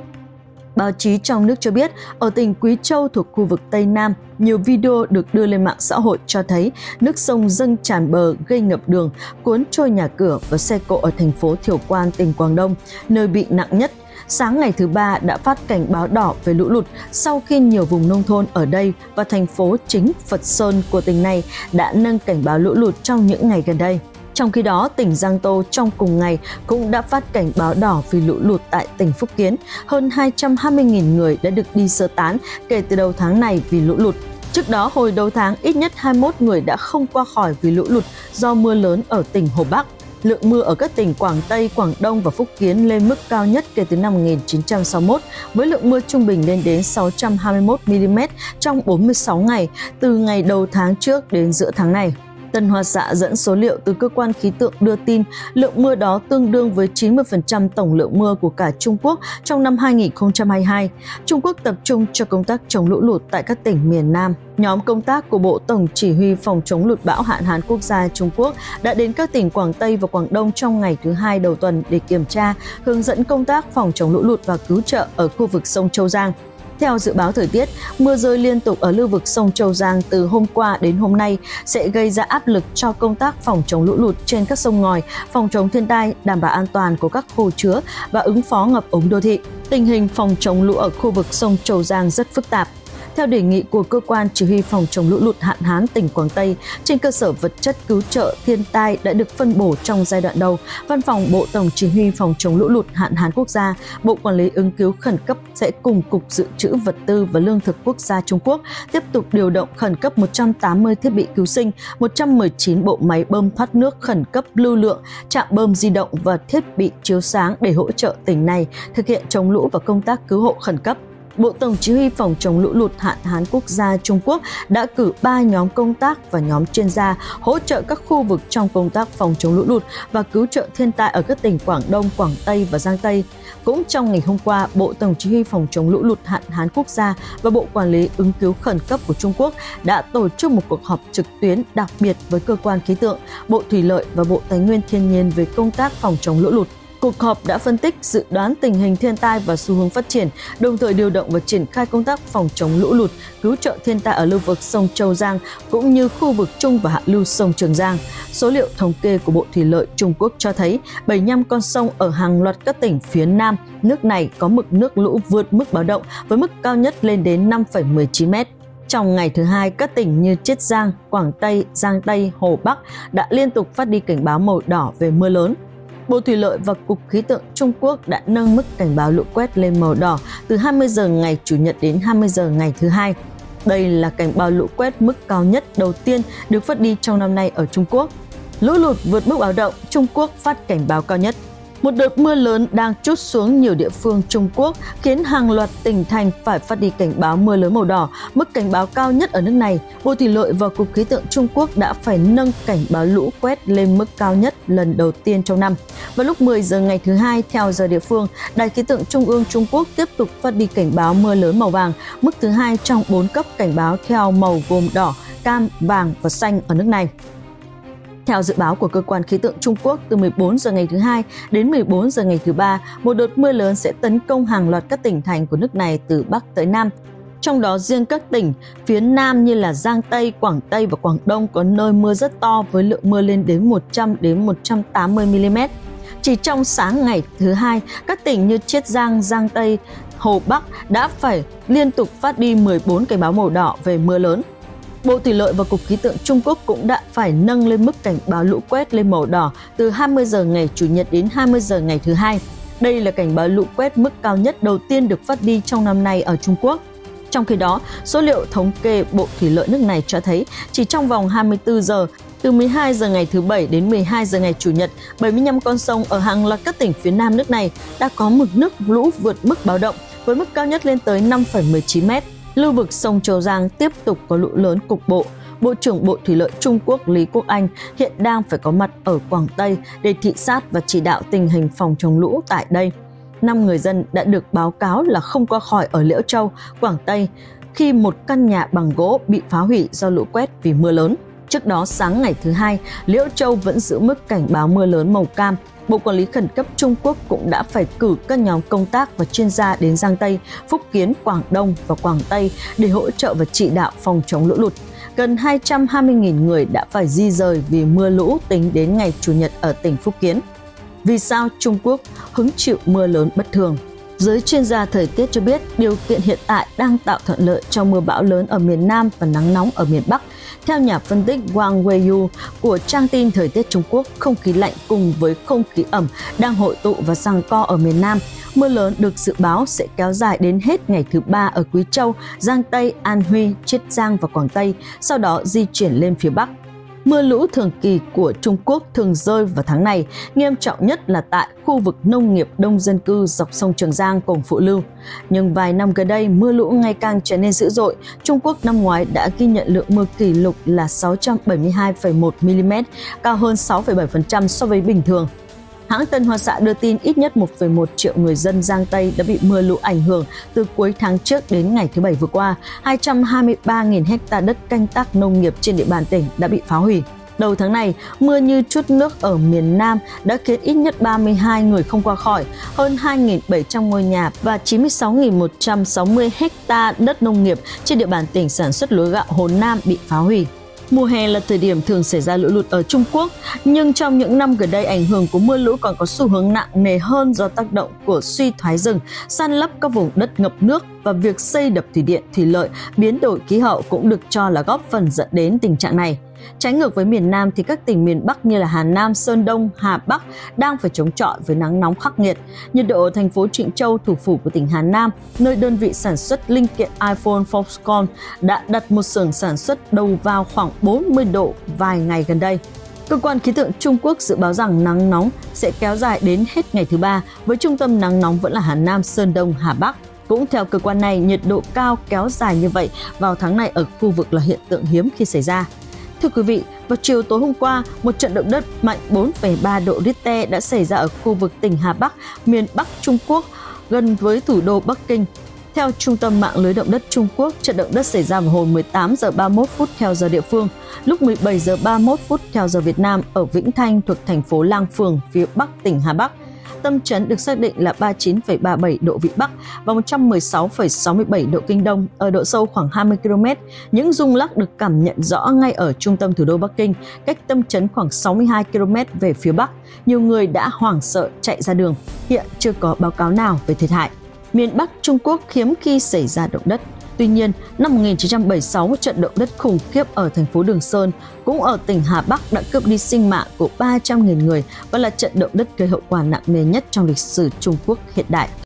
Báo chí trong nước cho biết, ở tỉnh Quý Châu thuộc khu vực Tây Nam, nhiều video được đưa lên mạng xã hội cho thấy nước sông dâng tràn bờ gây ngập đường, cuốn trôi nhà cửa và xe cộ ở thành phố Thiểm Quan, tỉnh Quảng Đông, nơi bị nặng nhất. Sáng ngày thứ ba đã phát cảnh báo đỏ về lũ lụt sau khi nhiều vùng nông thôn ở đây và thành phố chính Phật Sơn của tỉnh này đã nâng cảnh báo lũ lụt trong những ngày gần đây. Trong khi đó, tỉnh Giang Tô trong cùng ngày cũng đã phát cảnh báo đỏ vì lũ lụt tại tỉnh Phúc Kiến. Hơn hai trăm hai mươi nghìn người đã được đi sơ tán kể từ đầu tháng này vì lũ lụt. Trước đó, hồi đầu tháng, ít nhất hai mươi mốt người đã không qua khỏi vì lũ lụt do mưa lớn ở tỉnh Hồ Bắc. Lượng mưa ở các tỉnh Quảng Tây, Quảng Đông và Phúc Kiến lên mức cao nhất kể từ năm một nghìn chín trăm sáu mươi mốt, với lượng mưa trung bình lên đến sáu trăm hai mươi mốt mi-li-mét trong bốn mươi sáu ngày, từ ngày đầu tháng trước đến giữa tháng này. Tân Hoa Xã dẫn số liệu từ cơ quan khí tượng đưa tin lượng mưa đó tương đương với chín mươi phần trăm tổng lượng mưa của cả Trung Quốc trong năm hai nghìn không trăm hai mươi hai. Trung Quốc tập trung cho công tác chống lũ lụt tại các tỉnh miền Nam. Nhóm công tác của Bộ Tổng Chỉ huy Phòng chống lụt bão hạn hán quốc gia Trung Quốc đã đến các tỉnh Quảng Tây và Quảng Đông trong ngày thứ hai đầu tuần để kiểm tra, hướng dẫn công tác phòng chống lũ lụt và cứu trợ ở khu vực sông Châu Giang. Theo dự báo thời tiết, mưa rơi liên tục ở lưu vực sông Châu Giang từ hôm qua đến hôm nay sẽ gây ra áp lực cho công tác phòng chống lũ lụt trên các sông ngòi, phòng chống thiên tai, đảm bảo an toàn của các hồ chứa và ứng phó ngập úng đô thị. Tình hình phòng chống lũ ở khu vực sông Châu Giang rất phức tạp. Theo đề nghị của Cơ quan Chỉ huy Phòng chống lũ lụt hạn hán tỉnh Quảng Tây, trên cơ sở vật chất cứu trợ thiên tai đã được phân bổ trong giai đoạn đầu, Văn phòng Bộ Tổng Chỉ huy Phòng chống lũ lụt hạn hán quốc gia, Bộ Quản lý ứng cứu khẩn cấp sẽ cùng Cục Dự trữ Vật tư và Lương thực Quốc gia Trung Quốc tiếp tục điều động khẩn cấp một trăm tám mươi thiết bị cứu sinh, một trăm mười chín bộ máy bơm thoát nước khẩn cấp lưu lượng, trạm bơm di động và thiết bị chiếu sáng để hỗ trợ tỉnh này thực hiện chống lũ và công tác cứu hộ khẩn cấp. Bộ Tổng Chỉ huy Phòng chống lũ lụt hạn hán quốc gia Trung Quốc đã cử ba nhóm công tác và nhóm chuyên gia hỗ trợ các khu vực trong công tác phòng chống lũ lụt và cứu trợ thiên tai ở các tỉnh Quảng Đông, Quảng Tây và Giang Tây. Cũng trong ngày hôm qua, Bộ Tổng Chỉ huy Phòng chống lũ lụt hạn hán quốc gia và Bộ Quản lý ứng cứu khẩn cấp của Trung Quốc đã tổ chức một cuộc họp trực tuyến đặc biệt với cơ quan khí tượng, Bộ Thủy lợi và Bộ Tài nguyên Thiên nhiên về công tác phòng chống lũ lụt. Cuộc họp đã phân tích, dự đoán tình hình thiên tai và xu hướng phát triển, đồng thời điều động và triển khai công tác phòng chống lũ lụt, cứu trợ thiên tai ở lưu vực sông Châu Giang cũng như khu vực trung và hạ lưu sông Trường Giang. Số liệu thống kê của Bộ Thủy lợi Trung Quốc cho thấy bảy mươi lăm con sông ở hàng loạt các tỉnh phía Nam nước này có mực nước lũ vượt mức báo động với mức cao nhất lên đến năm phẩy mười chín mét. Trong ngày thứ hai, các tỉnh như Chiết Giang, Quảng Tây, Giang Tây, Hồ Bắc đã liên tục phát đi cảnh báo màu đỏ về mưa lớn. Bộ Thủy lợi và Cục Khí tượng Trung Quốc đã nâng mức cảnh báo lũ quét lên màu đỏ từ hai mươi giờ ngày Chủ nhật đến hai mươi giờ ngày thứ hai. Đây là cảnh báo lũ quét mức cao nhất đầu tiên được phát đi trong năm nay ở Trung Quốc. Lũ lụt vượt mức báo động, Trung Quốc phát cảnh báo cao nhất. Một đợt mưa lớn đang trút xuống nhiều địa phương Trung Quốc khiến hàng loạt tỉnh thành phải phát đi cảnh báo mưa lớn màu đỏ, mức cảnh báo cao nhất ở nước này. Bộ Thủy lợi và Cục Khí tượng Trung Quốc đã phải nâng cảnh báo lũ quét lên mức cao nhất lần đầu tiên trong năm. Vào lúc mười giờ ngày thứ hai theo giờ địa phương, Đài Khí tượng Trung ương Trung Quốc tiếp tục phát đi cảnh báo mưa lớn màu vàng, mức thứ hai trong bốn cấp cảnh báo theo màu gồm đỏ, cam, vàng và xanh ở nước này. Theo dự báo của Cơ quan Khí tượng Trung Quốc, từ mười bốn giờ ngày thứ hai đến mười bốn giờ ngày thứ ba, một đợt mưa lớn sẽ tấn công hàng loạt các tỉnh thành của nước này từ Bắc tới Nam. Trong đó riêng các tỉnh phía Nam như là Giang Tây, Quảng Tây và Quảng Đông có nơi mưa rất to với lượng mưa lên đến một trăm đến một trăm tám mươi mi-li-mét. Chỉ trong sáng ngày thứ hai, các tỉnh như Chiết Giang, Giang Tây, Hồ Bắc đã phải liên tục phát đi mười bốn cảnh báo màu đỏ về mưa lớn. Bộ Thủy lợi và Cục Khí tượng Trung Quốc cũng đã phải nâng lên mức cảnh báo lũ quét lên màu đỏ từ hai mươi giờ ngày Chủ nhật đến hai mươi giờ ngày thứ hai. Đây là cảnh báo lũ quét mức cao nhất đầu tiên được phát đi trong năm nay ở Trung Quốc. Trong khi đó, số liệu thống kê Bộ Thủy lợi nước này cho thấy chỉ trong vòng hai mươi tư giờ, từ mười hai giờ ngày thứ Bảy đến mười hai giờ ngày Chủ nhật, bảy mươi lăm con sông ở hàng loạt các tỉnh phía Nam nước này đã có mực nước lũ vượt mức báo động, với mức cao nhất lên tới năm phẩy mười chín mét. Lưu vực sông Châu Giang tiếp tục có lũ lớn cục bộ. Bộ trưởng Bộ Thủy lợi Trung Quốc Lý Quốc Anh hiện đang phải có mặt ở Quảng Tây để thị sát và chỉ đạo tình hình phòng chống lũ tại đây. Năm người dân đã được báo cáo là không qua khỏi ở Liễu Châu, Quảng Tây khi một căn nhà bằng gỗ bị phá hủy do lũ quét vì mưa lớn. Trước đó, sáng ngày thứ hai, Liễu Châu vẫn giữ mức cảnh báo mưa lớn màu cam. Bộ Quản lý Khẩn cấp Trung Quốc cũng đã phải cử các nhóm công tác và chuyên gia đến Giang Tây, Phúc Kiến, Quảng Đông và Quảng Tây để hỗ trợ và chỉ đạo phòng chống lũ lụt. Gần hai trăm hai mươi nghìn người đã phải di rời vì mưa lũ tính đến ngày Chủ nhật ở tỉnh Phúc Kiến. Vì sao Trung Quốc hứng chịu mưa lớn bất thường? Giới chuyên gia thời tiết cho biết điều kiện hiện tại đang tạo thuận lợi cho mưa bão lớn ở miền Nam và nắng nóng ở miền Bắc. Theo nhà phân tích Wang Weiyu của trang tin thời tiết Trung Quốc, không khí lạnh cùng với không khí ẩm đang hội tụ và giằng co ở miền Nam. Mưa lớn được dự báo sẽ kéo dài đến hết ngày thứ ba ở Quý Châu, Giang Tây, An Huy, Chiết Giang và Quảng Tây, sau đó di chuyển lên phía Bắc. Mưa lũ thường kỳ của Trung Quốc thường rơi vào tháng này, nghiêm trọng nhất là tại khu vực nông nghiệp đông dân cư dọc sông Trường Giang cùng Phụ Lưu. Nhưng vài năm gần đây, mưa lũ ngày càng trở nên dữ dội. Trung Quốc năm ngoái đã ghi nhận lượng mưa kỷ lục là sáu trăm bảy mươi hai phẩy một mi-li-mét, cao hơn sáu phẩy bảy phần trăm so với bình thường. Hãng Tân Hoa Xã đưa tin ít nhất một phẩy một triệu người dân Giang Tây đã bị mưa lũ ảnh hưởng từ cuối tháng trước đến ngày thứ Bảy vừa qua. hai trăm hai mươi ba nghìn ha đất canh tác nông nghiệp trên địa bàn tỉnh đã bị phá hủy. Đầu tháng này, mưa như trút nước ở miền Nam đã khiến ít nhất ba mươi hai người không qua khỏi, hơn hai nghìn bảy trăm ngôi nhà và chín mươi sáu nghìn một trăm sáu mươi ha đất nông nghiệp trên địa bàn tỉnh sản xuất lúa gạo Hồ Nam bị phá hủy. Mùa hè là thời điểm thường xảy ra lũ lụt ở Trung Quốc, nhưng trong những năm gần đây ảnh hưởng của mưa lũ còn có xu hướng nặng nề hơn do tác động của suy thoái rừng, san lấp các vùng đất ngập nước và việc xây đập thủy điện, thủy lợi, biến đổi khí hậu cũng được cho là góp phần dẫn đến tình trạng này. Trái ngược với miền Nam thì các tỉnh miền Bắc như là Hà Nam, Sơn Đông, Hà Bắc đang phải chống chọi với nắng nóng khắc nghiệt. Nhiệt độ ở thành phố Trịnh Châu, thủ phủ của tỉnh Hà Nam, nơi đơn vị sản xuất linh kiện iPhone Foxconn đã đặt một xưởng sản xuất đầu vào khoảng bốn mươi độ vài ngày gần đây. Cơ quan khí tượng Trung Quốc dự báo rằng nắng nóng sẽ kéo dài đến hết ngày thứ ba, với trung tâm nắng nóng vẫn là Hà Nam, Sơn Đông, Hà Bắc. Cũng theo cơ quan này, nhiệt độ cao kéo dài như vậy vào tháng này ở khu vực là hiện tượng hiếm khi xảy ra. Thưa quý vị, vào chiều tối hôm qua, một trận động đất mạnh bốn phẩy ba độ Richter đã xảy ra ở khu vực tỉnh Hà Bắc, miền Bắc Trung Quốc, gần với thủ đô Bắc Kinh. Theo Trung tâm mạng lưới động đất Trung Quốc, trận động đất xảy ra vào hồi mười tám giờ ba mươi mốt phút theo giờ địa phương, lúc mười bảy giờ ba mươi mốt phút theo giờ Việt Nam ở Vĩnh Thanh thuộc thành phố Lang Phường, phía Bắc tỉnh Hà Bắc. Tâm chấn được xác định là ba mươi chín phẩy ba mươi bảy độ Vĩ Bắc và một trăm mười sáu phẩy sáu mươi bảy độ Kinh Đông ở độ sâu khoảng hai mươi ki lô mét. Những rung lắc được cảm nhận rõ ngay ở trung tâm thủ đô Bắc Kinh, cách tâm chấn khoảng sáu mươi hai ki lô mét về phía Bắc. Nhiều người đã hoảng sợ chạy ra đường. Hiện chưa có báo cáo nào về thiệt hại. Miền Bắc Trung Quốc hiếm khi xảy ra động đất. Tuy nhiên, năm một nghìn chín trăm bảy mươi sáu, một trận động đất khủng khiếp ở thành phố Đường Sơn, cũng ở tỉnh Hà Bắc đã cướp đi sinh mạng của ba trăm nghìn người và là trận động đất gây hậu quả nặng nề nhất trong lịch sử Trung Quốc hiện đại.